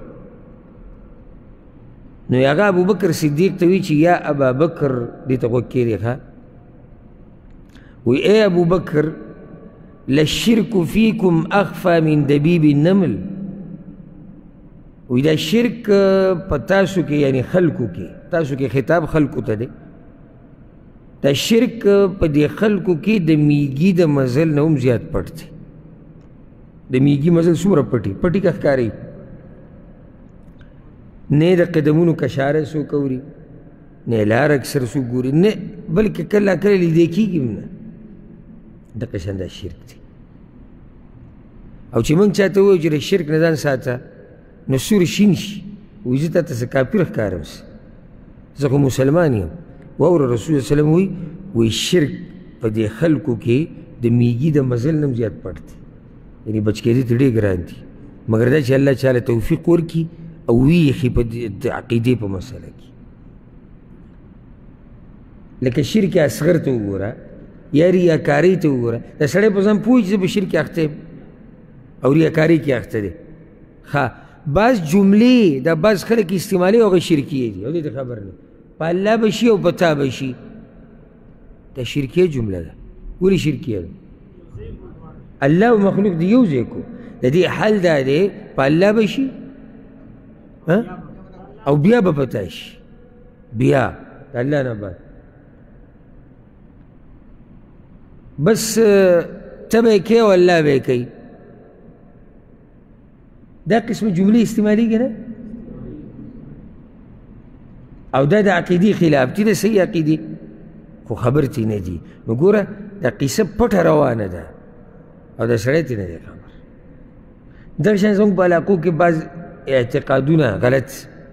نو هغه ابوبکر صدیق ته وایي چې یا ابا بکر، دې ته غوږ کېږدې ښه، وی اے ابو بکر لشرک فیکم اخفا من دبیب النمل، وی دا شرک پا تاسو کے یعنی خلقو کے، تاسو کے خطاب خلقو تا دے، دا شرک پا دی خلقو کے دا میگی دا مزل نوم زیاد پڑتے، دا میگی مزل سورا پٹی پٹی کا خکاری نے دا قدمونو کشاره سو کوری، نه لار اکثر سو گوری، نه بلکہ کلا کلا لی دیکھی گی منا دا قشن دا شرک تی. او چی منگ چاہتا ہوئی جر شرک ندان ساتا نو سور شین شی ویزتا تسا کافر اخکارم سی زخو مسلمانی هم وور رسول صلی اللہ علیہ وسلم ہوئی وی شرک پا دی خلقو کے دا میگی دا مزل نم زیاد پڑتی، یعنی بچ کے دی تڑے گران تی، مگر دا چی اللہ چاہتا توفیق ور کی او ویخی پا عقیدے پا مسئلہ کی. لیکن شرک اصغر تو گورا یا ریاکاری تو گورا دا سڑے پزان پوچھ سے بشرک اختے او ریاکاری کی اختے دے. خواہ بعض جملے دا بعض خلق استعمالی ہوگا شرکیے دی، او دیتا خبر نہیں پا اللہ بشی او پتا بشی دا شرکیہ جملہ دا پوری شرکیہ دا. اللہ و مخلوق دیو زیکو دا دی حل دا دے پا اللہ بشی او بیا با پتاش بیا دا اللہ نا بات بس تبے کے و اللہ بے کئی دا قسم جملی استعمالی گنا او دا دا عقیدی خلاف تی دا صحیح عقیدی خو خبر تی ندی نو گورا دا قصہ پٹھا روانا دا او دا سڑے تی ندی خبر. درشان زنگ بالاقو کے بعض اعتقادونا غلط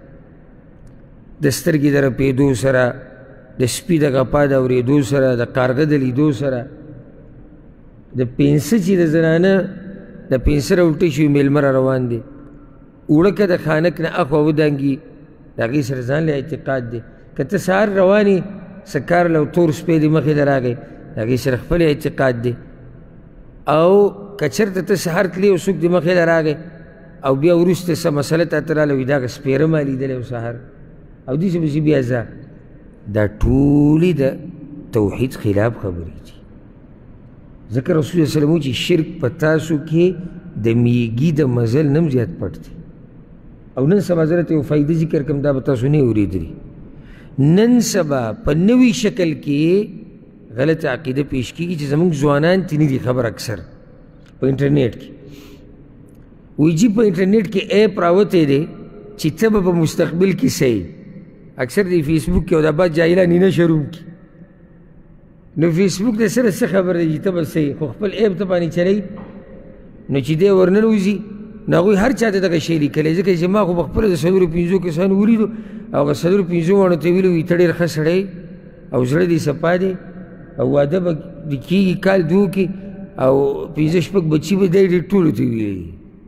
دسترگی در پیدو سرا دا سپی دا غپا دا وریدو سرا دا کارغد لیدو سرا دا پینسا چی دا زنانا دا پینسا را الٹی شوی میلمر روان دے اوڑکا دا خانک نا اخوا ودانگی دا غی سرزان لے اعتقاد دے کتا سار روانی سکار لو تور سپی دی مخی در آگئی دا غی سرخفل اعتقاد دے او کچر تا سہار تلی و سک دی مخی در آگئی او بیا ورست سا مسئلہ تا ترالو دا سپیرم آلی دلے و سہار او دیسی بسی بیا زا دا طولی دا توحید خلاف خبری چی. ذکر رسول اللہ علیہ وسلم چی شرک پتاسو کے دا میگی دا مزل نم زیاد پڑتی او نن سبا ضرورت او فائدہ ذکر کم دا بتاسو نہیں اوری دری. نن سبا پا نوی شکل کے غلط عقیدہ پیش کی چی زمان زوانان تینی دی خبر اکثر پا انٹرنیٹ کی وی جی پا انٹرنیٹ کے ایپ راوتے دے چی تب پا مستقبل کی سی اکثر دی فیس بک کے او دا بعد جائلہ نینا شروع کی نو فیس بک دے سر سے خبر دے جی تب سی خو خپل ایپ تبانی چلی نو چی دے ورنن وزی ناغوی ہر چاہتے تا شیری کلے ذکر چی ما خو بخپل دا صدر پینزو کسان وری دو او صدر پینزو وانو تیویلو وی تڑی رخ سڑے او زر دی سپا دے او وعدہ با دی کی کال دو کی او پینزش پک بچی با دے دی طولو تیویلی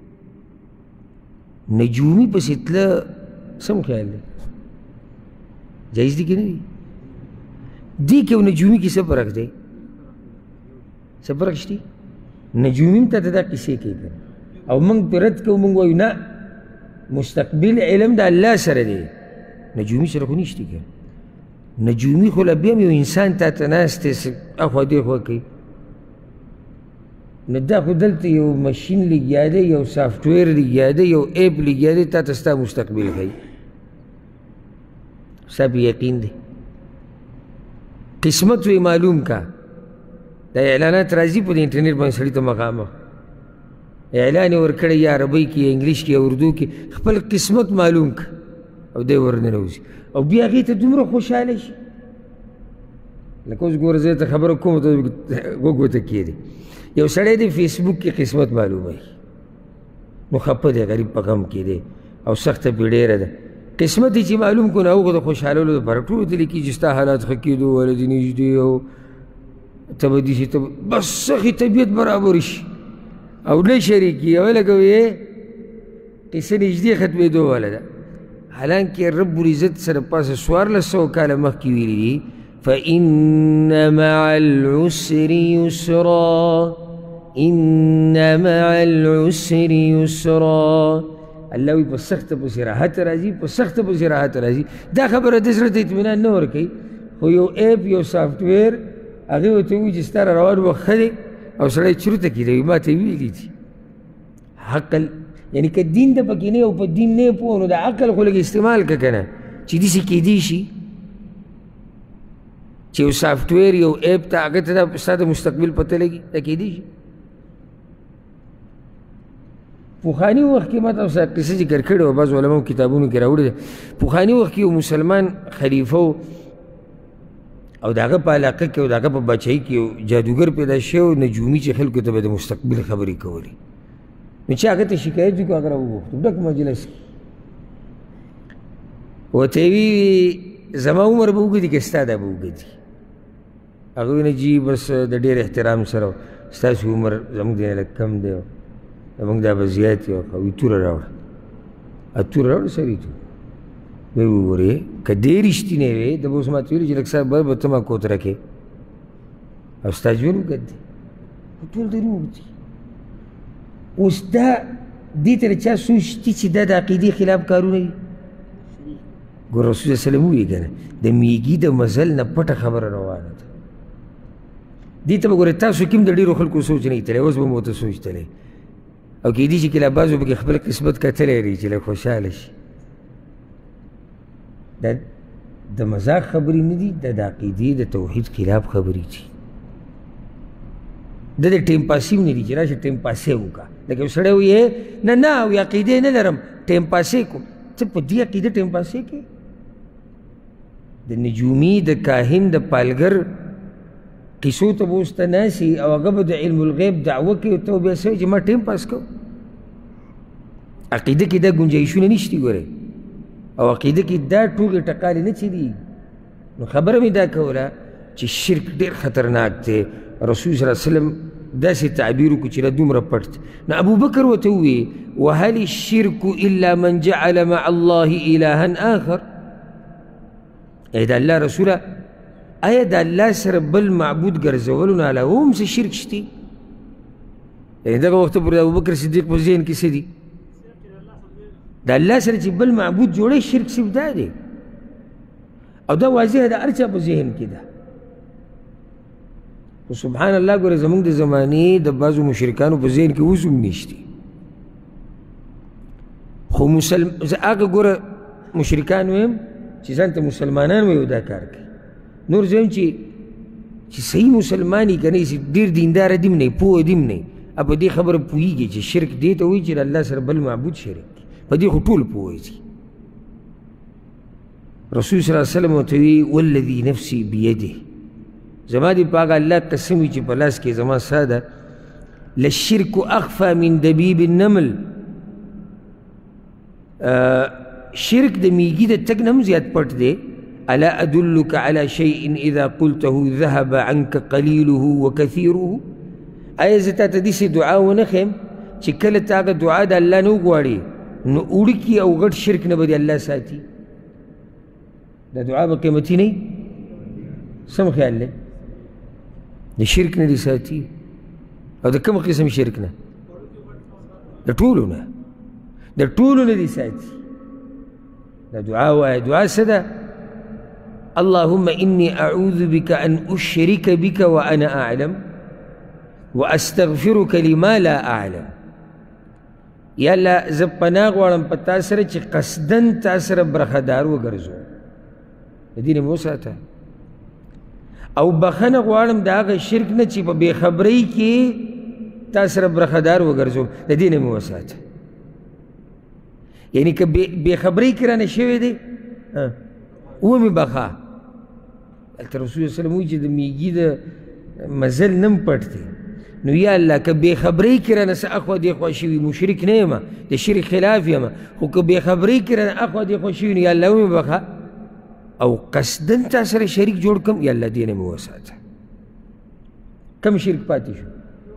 نجومی پس اتلا سم خیال دے جائز دی کہ نہیں دی کہ وہ نجومی کی سب رکھ دے سب رکھشتی نجومیم تا تا کسی کے کر او منگ پر رد کو منگوئی نا مستقبل علم دا اللہ سر دے نجومی سر خو نیشتی کر نجومی خو لبیم یو انسان تا تناستے اخوا دے خوا کئی ندا خو دلتا یو مشین لگیا دے یو سافٹ ویر لگیا دے یو ایپ لگیا دے تا تستا مستقبل گئی سب یقین دے قسمت وی معلوم کا دا اعلانات رازی پا دا انٹرنیٹ بان سڑی تا مقام اعلان ورکڑی یا عربی کی انگلیش کی اردو کی خپل قسمت معلوم کا او دے ورننوزی او بیا غیتا دمرا خوش آلش لکوز گور زیتا خبر کم تو گو گو تکیے دے یو سڑے دے فیس بک کی قسمت معلوم ہے نو خپا دے غریب پا غم کی دے او سخت پیڑے رہ دے قسمتی چی معلوم کن او گو خوش حالو لو بھرکٹو دے لکی جستا حالات خکی دو والدی نجدے ہو تبدی سی تب بس سخی طبیعت برابرش او نے شریکی او لگو یہ قصہ نجدے ختمی دو والدہ حالانکہ رب العزت سر پاس سوار لسو کالا مخ کی ویلی دی فَإِنَّ مَعَ الْعُسْرِ يُسْرًا إِنَّ مَعَ الْعُسْرِ يُسْرًا اللہ وی پس سخت پس راحت رازی پس سخت پس راحت رازی دا خبر دسرت اطمینان نور کئی خو یو ایپ یو سافٹ ویر هغې ورته ووایي چې ستا را روان وخت ښه دی او سړی چورته کېدوي ما ته یې ویلي دي عقل یعنی که دین ته پکې نه او په دین نه یې پوه نو د عقل خو لږ استعمال که که نه چې داسې کېدی شي چې یو سافټویر یو ایپ ته هغه ته دا ستا د مستقبل پته لګي دا کېدی شي پخواني وخت کې ما تاسو ته قصه ذکر کړې وه بعضو علماو کتابونو کې راوړې ده پخواني وخت کې یو مسلمان خلیفه و او د هغه په علاقه کې او د هغه په بچایي کې یو جادوګر پیدا شوی و نجومي چې خلکو ته به د مستقبل خبرې کولې نو چې هغه ته شکایت وکړو هغه راوغوښتو ډک مجلس کې ورته یې وي زما عمر به اوږد وي که ستا دا به اوږد وي هغه وویل جي بس د ډېر احترام سره ستاسو عمر زموږ دی نه لږ کم دی زموږ دا به زیات وي وي توره راوړه توره راوړه سړي ته ویې وګورې که ډېر رښتینی وې ده به اوس ماته ویلي چې لږ صاحب به ته ما کوتره کې او ستا ژوند اوږد دی ټول درې اوږد دي اوس دا دې ته چا سوچ دي چې دا د عقیدې خلاف کارونه دي ګور رسول صلی وسلم ووایي که نه د میږي د مزل نه پټه خبره روانه ده دې ته به ګورې تاسو کې هم د ډېرو خلکو سوچ نه تللی اوس به مو ورته سوچ تللی او کېدي چې کله بعضو پکې خپل قسمت کتلی دی چې لږ خوشحاله شي دا د مذاق خبرې نه دي دا د عقیدې د توحید خلاف خبرې دي دا د ټیم پاسي هم نه دي چې راشه ټیم پاسې وکړه لکه یو سړی وایي نه نه وایي عقیدې نه لرم ټیم پاسې کوم څه په دې عقیده ټیم پاسې کې د نجومي د کاهن د پالګر قصو ته به اوس ته ناسي او هغه به د علم الغیب دعوه کوي ته به بیا څه چې ما ټیم پاس کوم عقیده کې دا ګنجایشونه نشته ګورئ او عقیده کې دا ټوکې ټکالې نه چې دي نو خبره مې دا کوله چې شرک ډېر خطرناک دی رسول صلی الله علیه وسلم داسې تعبیر وکړو چې دا دومره پټ نو ابوبکر ورته وویې وهل الشرک الا من جعل مع الله الها آخر ای د الله رسوله آیا د الله سره بل معبود ګرځولو نه علاوه هم څه شرک شتي یعنې دغه وخته پورې د ابوبکر صدیق په ذهن کې څه دي د الله سره چې بل معبود جوړی شرک صرف دا دی او دا واضحه د هر چا په ذهن کې ده خو سبحان الله ګوره زموږ د زمانې د بعضو مشرکانو په ذهن کې اوس هم نشتي خو هغه ګوره مشرکان ویم چې ځان ته مسلمانان وایي دا کار کوي نور زه چې چې صحیح مسلمان یې که نه ډېر دینداره دي هم نه پوه دي هم نه په دې خبره پوهېږي چې شرک دې ته وایي چې د الله سره بل معبود شرک دی په دې خو ټول پوهېږي رسول صلی الله علیه وسلم ورته وایي والذي نفسي بیده زما دې په هغه الله قسم وي چې په لاس کې زما ساه ده للشرک اخفى من دبیب النمل شرک د میږي د تګ نه هم زیات پټ دی الا ادلك على شيء اذا قلته ذهب عنك قليله وكثيره ایا زه تا ته داسې دعا ونه ښیم چې کله ته هغه دعا د الله نه وغواړې نو وړکي او غټ شرک نه به دې الله ساتي دا دعا به قیمتي نه وي سم خیال دی د شرک نه دې ساتي او د کوم قسم شرک نه د ټولو نه د ټولو نه دې ساتي دا دعا وایه دعا څه ده اللهم إني أعوذ بك أن أشرك بك وأنا أعلم وأستغفرك لما لا أعلم یا الله زه پناه غواړم په تا سره چې قصدن تا سره برخدار وګرځو د دې نه مې وساته او بخښنه غواړم د هغه شرک نه چې په بېخبرۍ کې تا سره برخدار وګرځوم د دې نه مې وساته یعنی که بېخبرۍ کې رانه شوی دی ومې بخا هلته رسول صلی وسلم وایي چې د میږي د مزل نه هم پټ دی نو یا الله که بېخبرۍ کې رانه څه اخوا دېخوا شوي مشرک نه یم د شرک خلاف یم خو که بېخبرۍ کې رانه اخوا دېخوا شوي نو یا الله ومې بخا او قصدن تا سره شریک جوړ کم یا الله دې نه مې وساته کم شرک پاتې شو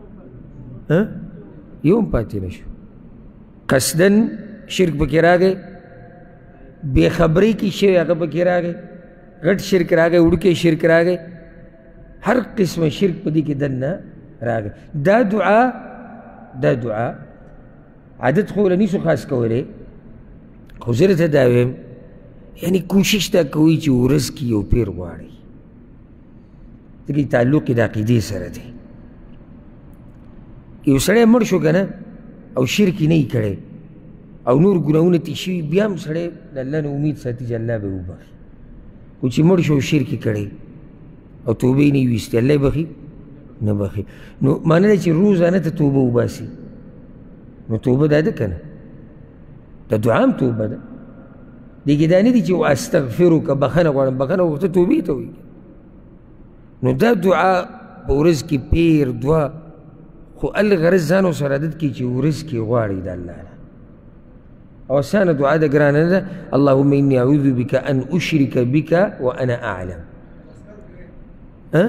یو هم پاتې نه شو قصدن شرک پکې راغی بېخبرۍ کې شوی هغه پکې راغی غټ شرک راغی وړوکی شرک راغی هر قسمه شرک په دې کې دننه راغی دا دعا دا دعا عادت خو له نیسو خاص کولی خو زه درته دا ویم یعنې کوشش دا کوئ چې ورځ کې یو پیر غواړئ ځکه تعلق یې د عقیدې سره دی. یو سړی مړ شو که نه او شرک یې نه یې کړی او نور ګناهونه تېر شوي، بیا هم سړی د الله نه امید ساتي چې الله به یې وبخي. خو چې مړ شو او شرک یې کړی او توبه یې نه یې ویستې، الله یې بخي نه بخي. نو معنی ده چې روزانه ته توبه وباسي. نو توبه دا ده که نه؟ د دعا هم توبه ده. دې کې دا نه دي چې واستغفرک بخښنه غواړم، بخښنه وغوښته توبې ته وایي. نو دا دعا په ورځ کې پیر دوه، خو ال غرض ځان ورسره عادت کړي چې ورځ کې غواړي د الله نه. او اسانه دعا ده، ګرانه نه ده. اللهم اني اعوذ بك ان اشرك بك وانا اعلم. ها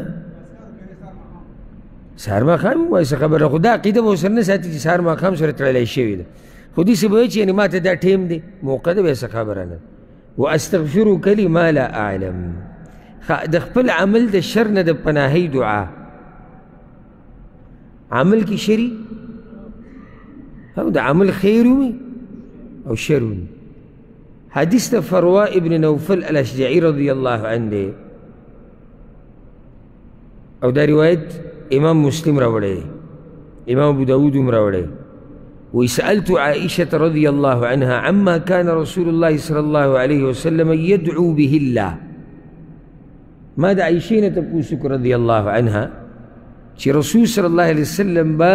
سهار ماښام وایي څه خبره، خو دا عقیده به ورسره نه ساتي چې سهار ماښام سره تړلی شوې ده. خو داسې به وایي چې یعنې ما ته دا ټیم دی، موقع ده، بیا څه خبره نه. واستغفرک لما لا اعلم. د خپل عمل د شر نه د پناهۍ دعا. عمل کې شري او د عمل خیر وي او شر وي. حدیث د فروا ابن نوفل الاشجعي رضی الله عنه دی او دا روایت امام مسلم راوړی دی، امام ابو داود هم راوړی. وی سألت عائشة رضی الله عنها عما كان رسول الله صلی الله علیه وسلم يدعو به الله. ما د عائشې نه تپوس وکړو رضی الله عنها چې رسول صلی الله علیه وسلم به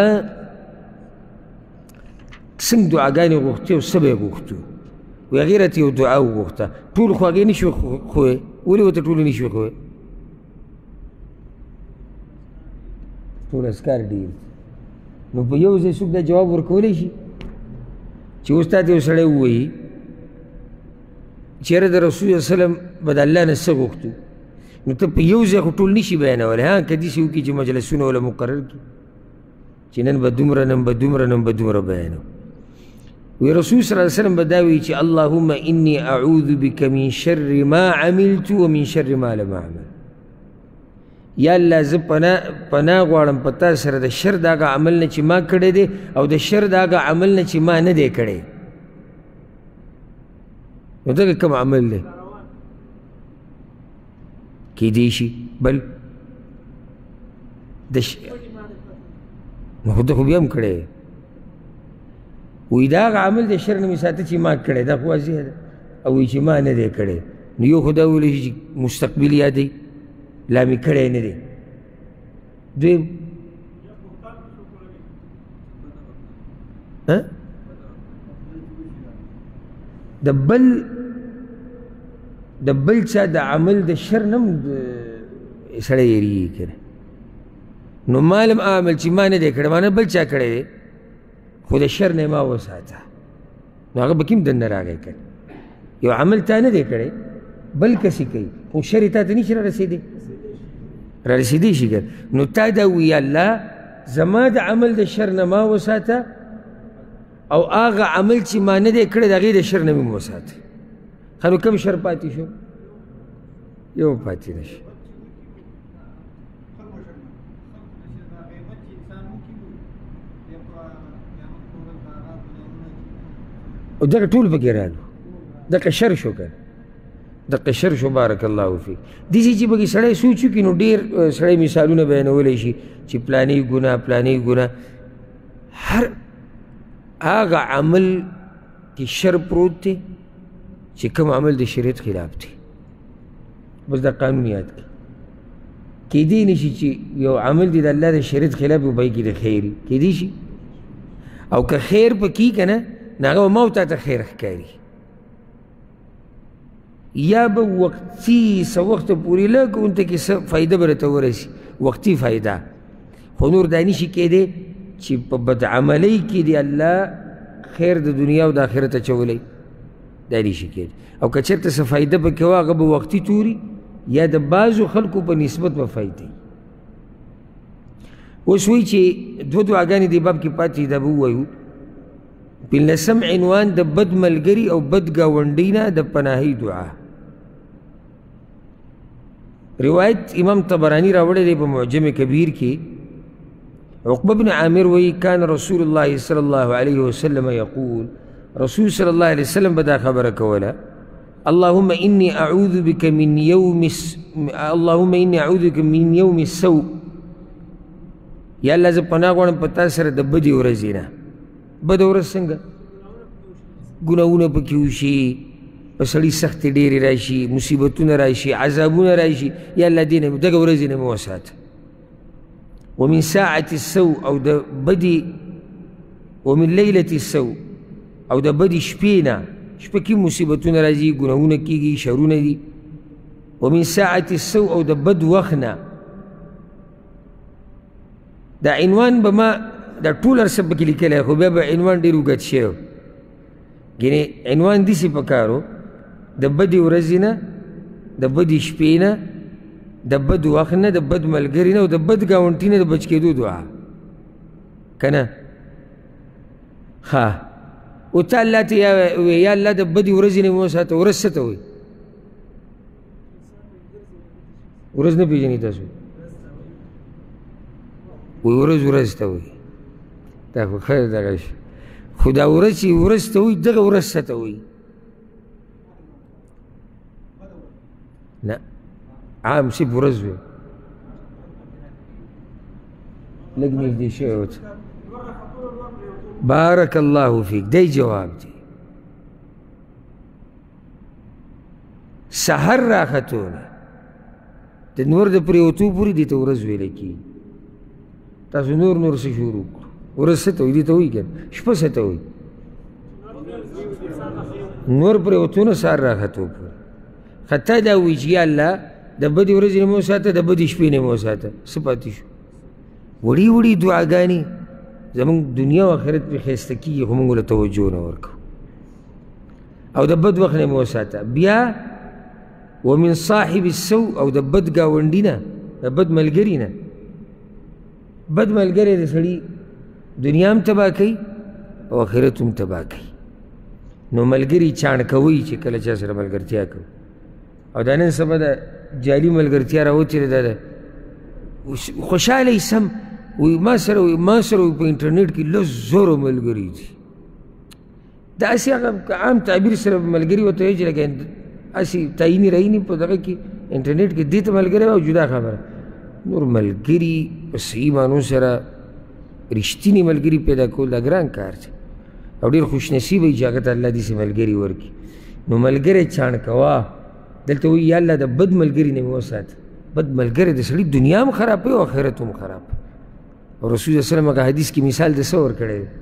څنګه دعاګانې غوښتې او څه به یې غوښتو. وی هغې راته یو دعا وغوښته، ټول خو هغې نه شوې ښوی. ولې ورته ټولې نه شوې ښوی؟ ټول اذکار ډېر. نو په یو ځای څوک دا جواب ورکولی شي چې اوس تا ته یو سړی ووایي چېرې د رسول صلی الله علیه وسلم به د الله نه څه غوښتو، نو ته په یو ځای خو ټول نه شي بیانولی. ها که داسې وکړي چې مجلسونه وله مقرر کړي چې نن به دومره نن به دومره نن به دومره بیانو. وی رسول صلی الله علیه وسلم به دا وایي چې اللهم انی اعوذ بک من شر ما عملت ومن شر ما لم اعمل. یا الله زه پناه غواړم په تا سره د شر د هغه عمل نه چې ما کړی دی او د شر د هغه عمل نه چې ما نه دی کړی. نو دغه کوم عمل دی؟ کیدای شي بل د نو خو ده خو بیا هم کړی. وایي دا هغه عمل د شر نه مې ساته چې ما کړی، دا خو واضح ده. او وایي چې ما نه دی کړی، نو یو خو دا ویلی شي چې مستقبل یادوي، لا مې کړی نه دی. دویم د بل د بل چا د عمل د شر نه هم سړی یېرېږي که نه. نو ما لم اعمل چې ما نه دی کړی، مانه بل چا کړی دی، خو د شر نه ما وساته. نو هغه به کوم دننه راغی که یو عمل تا نه دی کړی بل کسې کوي، خو شر یې تا ته نه شي را رسېدی را رسېدی شي که. نو تا دا ووایي الله زما د عمل د شر نه ما وساته او هغه عمل چې ما نه دی کړی د هغې د شر نه مې وساته. ښه نو کوم شر پاتې شو؟ یو پاتې نه شي. او دغه ټول پکې رالو، دغه شر شو که دغه شر شو. بارک الله فیک. داسې چې پکې سړی سوچ وکړي نو ډېر سړی مثالونه بیانولی شي چې پلانې ګناه پلانې ګناه. هر هغه عمل کې شر پروت دی چې کوم عمل د شریعت خلاف دی. بس دا قانون یاد کړي. کیدی نه شي چې یو عمل دی د الله د شریعت خلاف وي په کې د خیر کیدی شي، او که خیر پکې که نه نو هغه به ما او تا ته خیر ښکاري. یا به وقتي څه وخته پورې لږ اونته کې څه فایده به راته ورسي، وقتي فایده، خو نور دا نه شي کیدی چې په بدعملۍ کې دی الله خیر د دنیا او د آخرت اچولی. دا نه شي کیدی. او که چېرته څه فایده پکې وه هغه به وقتي توري یا د بعضو خلکو په نسبت به فایدې. اوس وایي چې دوه دعاګانې دې باب کې پاتې دا به ووایو. پنځلسم عنوان د بد ملګري او بد ګاونډي نه د پناهۍ دعا. روایت امام طبراني راوړی دی په معجم کبیر کې. عقبه بن عامر وایي کان رسول الله صلی الله علیه وسلم یقول، رسول صلی الله علیه وسلم به دا خبره کوله، اللهم انی اعوذ بک من یوم اللهم انی اعوذ بک من یوم السوء، یا الله زه پناه غواړم په تا سره د بدې ورځې نه. بده ورځ څنګه؟ ګناهونه پکې وشي، په سړي سختې ډېرې راشي، مصیبتونه راشي، عذابونه راشي، یا الله دې نه دغه ورځې نه مې وساته. ومن ساعة السوء او د بدې، ومن لیلة السوء او د بدې شپې نه، شپه کې مصیبتونه راځي، ګناهونه کېږي، شرونه دي. ومن ساعة السوء او د بد وخت نه. دا عنوان به ما دا ټول هر څه پکې لیکلی، خو بیا به عنوان ډېر اوږد شوی. یعنې عنوان داسې پکار و، د بدې ورځې نه، د بدې شپې نه، د بد وخت نه، د بد ملګري نه او د بد ګاونډي نه د بچ کېدو دعا. که نه؟ ښه، او ته الله ته وایې یا الله د بدې ورځې نه مې وساته. ورځ څه ته وایي؟ ورځ نه پېژنئ تاسو؟ وایي ورځ ورځ ته وایي. دا خو ښه دغه شي، خو دا ورځ چې ورځ ته وایي دغه ورځ څه ته وایي؟ نه، عام صرف ورځ وایي. لږ نږدې شوی ورته. بارک الله فیک، دی جواب دی. سحر راختونه د نور د پرېوتو پورې دې ته ورځ ویلی کېږي. تاسو نور نور څه شروع کړو؟ ورځ څه ته وایي؟ دې ته وایي که نه؟ شپه څه ته وایي؟ نور پرېوتو نه سحر راختو پورې. خطا دا وایي چې یا الله د بدې ورځې نه مې وساته، د بدې شپې نه مې وساته. څه پاتې شو؟ وړې وړې دعاګانې زمونږ دنیا او آخرت پرې ښایسته کېږي، خو مونږ له توجه نه ورکوو. او د بد وخت نه مې وساته. بیا ومن صاحب السوء او د بد ګاونډي نه، د بد ملګري نه. بد ملګری د سړي دنیا هم تباه کوي او آخرت هم تباه کوي. نو ملګري چاڼ کوئ چې کله چا سره ملګرتیا کوو. او دا نن سبا د جعلي ملګرتیا راوتې ده، د خوشحاله سم وایي ما سره ما سره په انټرنیټ کې لس زره ملګري دي. داسې هغه عام تعبیر سره ملګري ورته وایي چې لکه هسې تعیني راییني په دغه کې انټرنیټ کې دې ته ملګری او جدا خبره. نور ملګري په صحیح معنو سره رښتینې ملګري پیدا کول دا ګران کار دی، او ډېر خوشنصیبه وي چې هغه ته الله داسې ملګري ورکړي. نو ملګری چاڼ کوه. دلته وایي یا الله د بد ملګري نه مې وساته. بد ملګری د سړي دنیا هم خرابوي او آخرت هم خرابوي. او رسول صلی الله علیه وسلم هغه حدیث کې مثال د څه ورکړی دی؟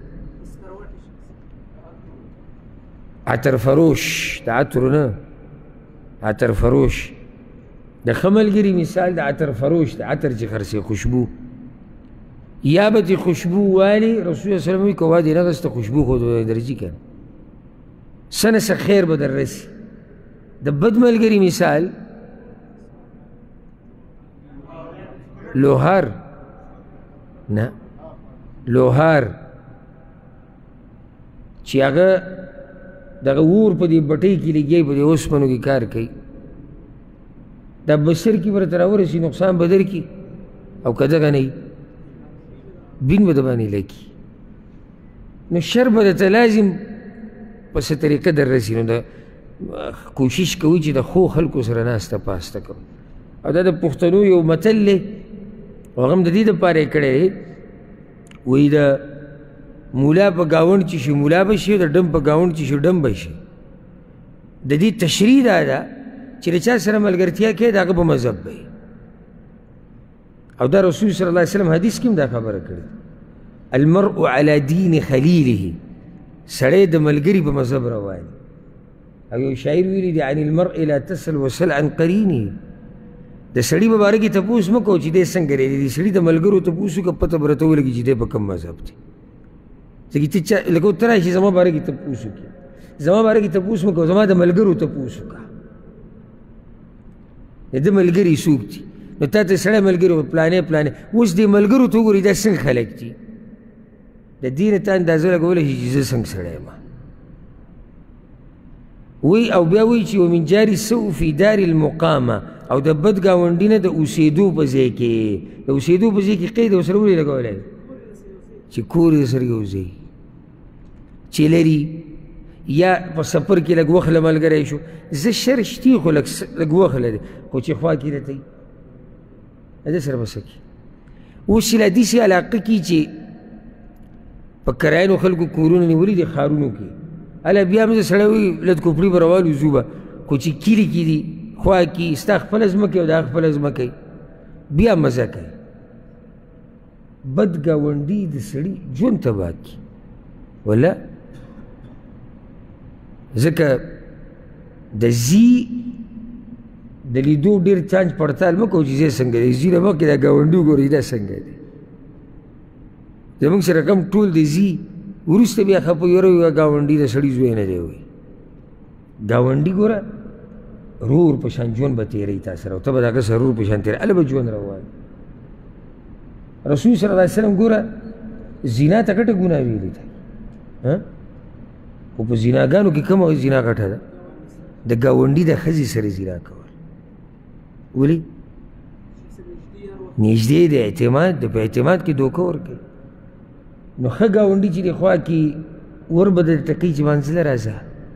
عطر فروش، د عطرو نه، عطر فروش. د ښه ملګري مثال د عطر فروش د عطر چې خرڅوي، خوشبو. یا به دې خوشبو والي، رسول الله صلی الله علیه وسلم وایي که وا دې نه غسته خوشبو خو درځي که نه، څه نه څه خیر به در رسي. د بد ملګري مثال لوهار، نه لوهار چې هغه دغه اور په دې بټۍ کې لګي، په دې اوسپنو کې کار کوي. دا بسر کې ورته راورسي نقصان به درکړي، او که دغه نه وي بین به د باندې لګي. نو شر به درته لازم په څه طریقه در رسي. نو د کوشش کوي چې د ښو خلکو سره ناسته پاسته کوو. او دا د پښتنو یو متل دی، او هغه هم د دې دپاره یې کړی دی. وایي د مولا په ګاونډ چې شي مولا به شي، د ډم په ګاونډ چې شي ډم به شي. د دې تشریح دا ده چې د چا سره ملګرتیا کوي د هغه په مذهب به وي. او دا رسول صلی الله علیه وسلم حدیث کې هم دا خبره کړې، المرء علی دین خلیله، سړی د ملګري په مذهب روان. او یو شاعر ویلي دي عن المرء لا تسل وسل عن قرینه. د سړي په باره کې تپوس مه کوه چې دی څنګه دی، د سړي د ملګرو تپوس وکړه، پته به راته ولګي چې دی په کوم مذهب دی. ځکه ته چا لکه ته راشي زما باره کې تپوس وکړي، زما باره کې تپوس مه کوه، زما د ملګرو تپوس وکړه د ده ملګري څوک دي. نو تا ته سړی ملګري وکړه پلانې پلانې، اوس دې ملګرو ته وګورې دا څنګه خلک دي، د دې نه ته اندازه لګولی شي چې زه څنګه سړی یم. وی او بیا وایي چې ومن جاري السوء فی دار المقامه، او د بد ګاونډي نه د اوسېدو په ځای کې، د اوسېدو په ځای کې قید ورسره ولې لګولی چې کور یې سره یو ځای چې لري، یا په سفر کې لږ وخت له ملګری شو زه شر شتي خو لږ وخت لري خو چې خوا کې راته وي د سره به څه کي اوس یې لا داسې علاقه کې چې په کراینو خلکو کورونه نیولي دي ښارونو کې هله بیا هم زه سړی وایي لد کوپړي به روالو ځو به خو چې کلي کې دي خوا کې ستا خپله ځمکه او دا خپله ځمکه بیا مزه کوي بد ګاونډي د سړي ژوند تباه کړي ولا ځکه د زی د لیدو ډېر چانس پړتال مه کوو چې زی څنګه دی زی نه مخکې دا ګاونډي وګورئ دا څنګه دی زموږ سره کم ټول د زی وروسته بیا خفه یاره وي ګاونډي د سړي زوی نه دی وایي ګاونډي ګوره رور په شان ژوند به تېروي تا سره او ته به د هغه سره رور په شان تېروي هله به ژوند روان رسول صلی الله علیه وسلم ګوره زنا ته غټه ګناه ویلې ده خو په زناګانو کې کومه زنا غټه ده د ګاونډي د ښځې سره زنا کول ولې نږدې د اعتماد د په اعتماد کې دوکه ورکوي نو ښه ګاونډي چې د خوا کې ور به د ټکۍ چې منزله راځه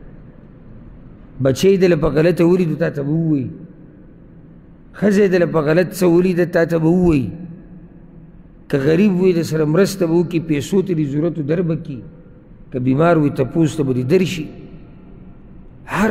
بچی دله په غلطه ولیدو تا ته به ووایي ښځه یې دله په غلط څه ولیده تا ته به ووایي که غریب وي د سره مرسته به وکړي پیسو ته د ضرورتو در به کړي که بیمار وي تپوس ته به دې درشي هر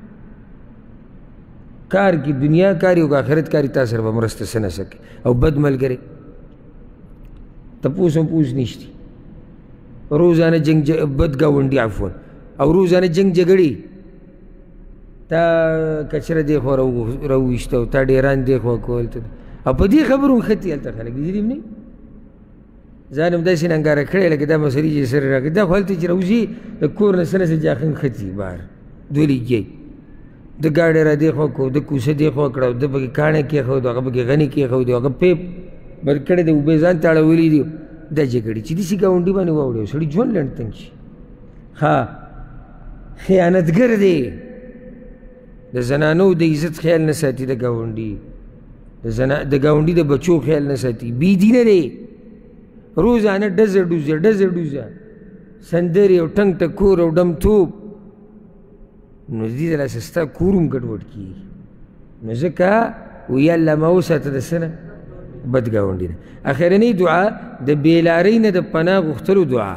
کار کې دنیا کاري او آخرت کاري تا سره به مرسته څه نه سکي او بد ملګری تپوس هم پوس نشتی روزانه جنگ بد ګاونډي عفوا او روزانه جنگ جګړې تا کچره دی خوا راوویسته او تا ډېران دی خوا کول او په دې خبرو هم ښتي هلته خلک دي نه ځان هم داسې ننګاره کړی لکه دا مسلې چې سره راکړي دا خو هلته چې راوځي د کور نه څه نه څه جاخن ښتي بهر دوی لګي د ګاډۍ را دې خوا کړو د کوڅه دې خوا کړه ده پکې کاڼی کېښود هغه پکې غني کېښود هغه پیپ بر کړی دی اوبې ځان ته اړولي دي دا جګړې چې داسې ګاونډي باندې واوړي سړي ژوند لنډ تنګ شي ها خیانتګر دی د زنانو د عزت خیال نه ساتي د ګاونډي د ګاونډي د بچو خیال نه ساتي بېدینه دی روزانه ډزه ډوزه ډزه ډوزه سندرې او ټنګ ټکور او ډم توپ نو دې دلاسه ستا کور هم ګډوډ کېږي نو ځکه وی الله ما وساته د څه نه بد ګاونډي نه اخرنۍ دعا د بېلارۍ نه د پناه غوښتلو دعا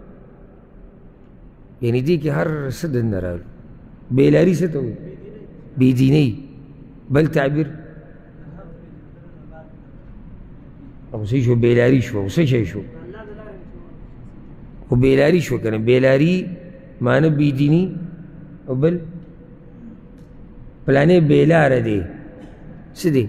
یعنې دې کې هر څه دننه رالو بېلاري څه ته وایي بېدینۍ بل تعبیر او څه شو بېلاري شو او څه شی شو خو بېلاري شو که نه بېلاري معنی بېدیني او بل پلانې بېلاره دی څه دی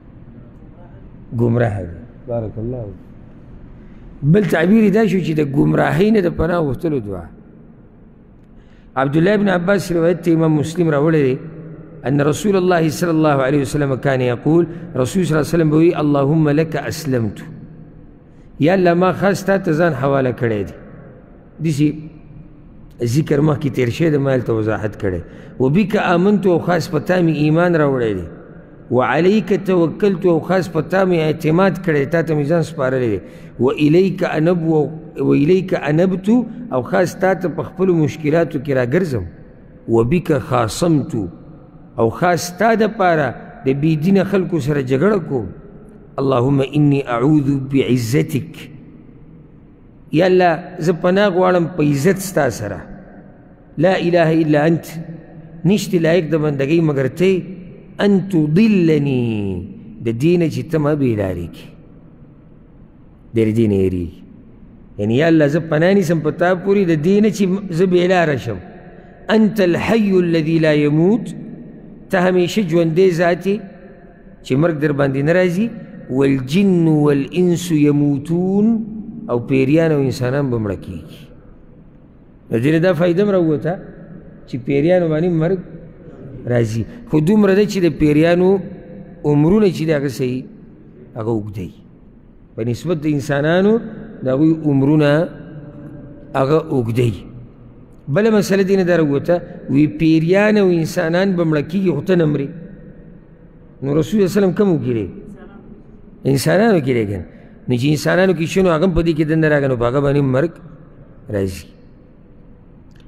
ګمراه دی بارک الله بل تعبیر دا شو چې د ګمراهۍ نه د پناه غوښتلو دعا عبدالله بن عباس روایت ته امام مسلم راوړی دی أن رسول الله صلى الله عليه وسلم كان يقول رسول صلى الله عليه وسلم بوي اللهم لك أسلمت يا الله ما خاص تا تزان حواله کړی دی دسی ذکر مخکې تیر شوی د ما هلته وضاحت کړی وبک آمنت او خاص په تا مې ایمان راوړی دی وعلیک توکلت او خاص په تا مې اعتماد کړی تا ته مې ځان سپارلی دی وإلیک انب وإلیک انبت او خاص تا ته په خپلو مشکلاتو کې راګرځم وبک خاصمت او خاص تا دپاره د بېدینه خلکو سره جګړه کوم اللهم انی اعوذ بعزتک یا الله زه پناه غواړم په عزت ستا سره لا اله الا انت نشته لایق د بندګۍ مګر ته ان تضلني د دې نه چې ته ما بېلارې کړې د دې نه یېرېږي یعنې یا الله زه پناه نیسم په تا پورې د دې نه چې زه بېلاره شم انت الحي الذي لا يموت ته همیشه ژوندی ذاتې چې مرګ در باندې نه راځي والجن والانس يموتون او پیریان او انسانان به مړه کېږي د دې نه دا فایده هم راووته چې پیریانو باندې مرګ راځي خو دومره ده چې د پیریانو عمرونه چې دی هغه صحیح هغه اوږده په نسبت د انسانانو د هغوی عمرونه هغه اوږده بله مسله دې نه دا راووته وی پیریان او انسانان به مړه کېږي خو ته نه مرې نو رسول الله وسلم کومو کې دی انسانانو کې دی که نه نو چې انسانانو کې شنو هغه هم په دې کې دننه راغی نو په هغه باندې مرګ راځي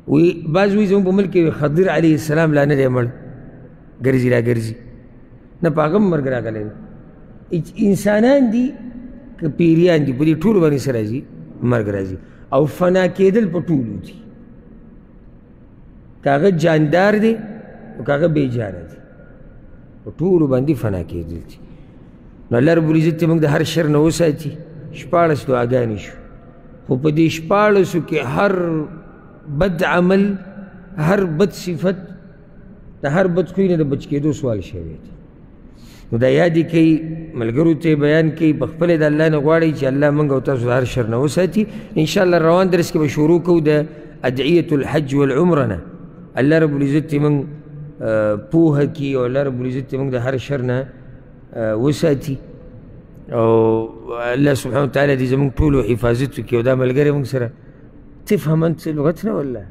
وی بعض وایي زموږ په ملک کې خضر علیه السلام لا نه دی مړ، ګرځي را ګرځي، نه په هغه هم مرګ راغلی دی. انسانان دي که پیریان دي، په دې ټولو باندې څه راځي؟ مرګ راځي. او فنا کېدل په ټولو دي، که هغه جاندار دی او که هغه بې جانه دی، په ټولو باندې فنا کېدل دي. نو الله رب العزت دې موږ د هر شر نه وساتي. شپاړس دعاګانې شو، خو په دې شپاړسو کې هر بد عمل، هر بد صفت، د هر بد خوی نه د بچ کېدو سوال شوی دی. نو دا یاد یې کوي، ملګرو ته بیان کوي، په خپله د الله نه غواړئ چې الله موږ او تاسو د هر شر نه وساتي. انشاءالله روان درس کې به شروع کوو د ادعیة الحج والعمره نه. الله رب العزت دې موږ پوهه کړي او الله رب العزت دې موږ د هر شر نه وساتي، او الله سبحانه وتعالی دې زموږ ټولو حفاظت وکړي. او دا ملګری موږ سره تفهم انت لغتنا ولا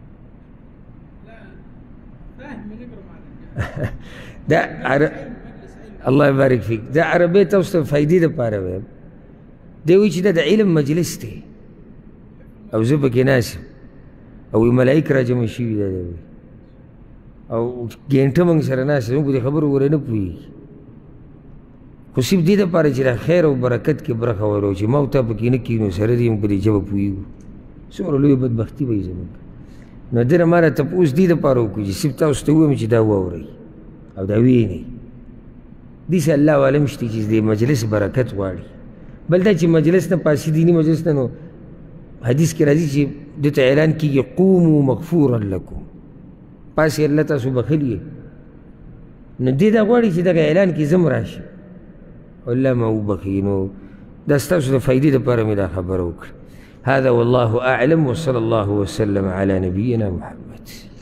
دا عر... الله يبارك فيك. دا عربي توصل فايدې دپاره وایم. دی وایي چې دا د علم مجلس دی او زه پکې ناست یم او ملایک را جمع شوي دا دی او ګینټه موږ سره ناست موږ په دې خبرو ورې نه پوهېږي، خو صرف دې دپاره چې دا خیر او برکت کې برخه ولو چې ما او تا پکې نه کښېنو سره دې موږ په دې ژبه پوهېږو. څومره لویه بدبختي به وي زموږ. نو ده نه ما را تپوس دې دپاره وکړو چې صرف تاسو ته ووایم چې دا واورئ او دا وینئ. داسې الله عالم شته چې د مجلس برکت غواړي. بل دا چې مجلس نه پاسې دیني مجلس نه، نو حدیث کې راځي چې دې ته اعلان کېږي قوموا مغفورا لکم، پاسې الله تاسو بخلي. نو دې دا غواړي چې دغه اعلان کې زه هم راشم او الله ما وبخي. نو دا ستاسو د فایدې دپاره مې دا خبره وکړه. هذا والله أعلم، وصلى الله وسلم على نبينا محمد.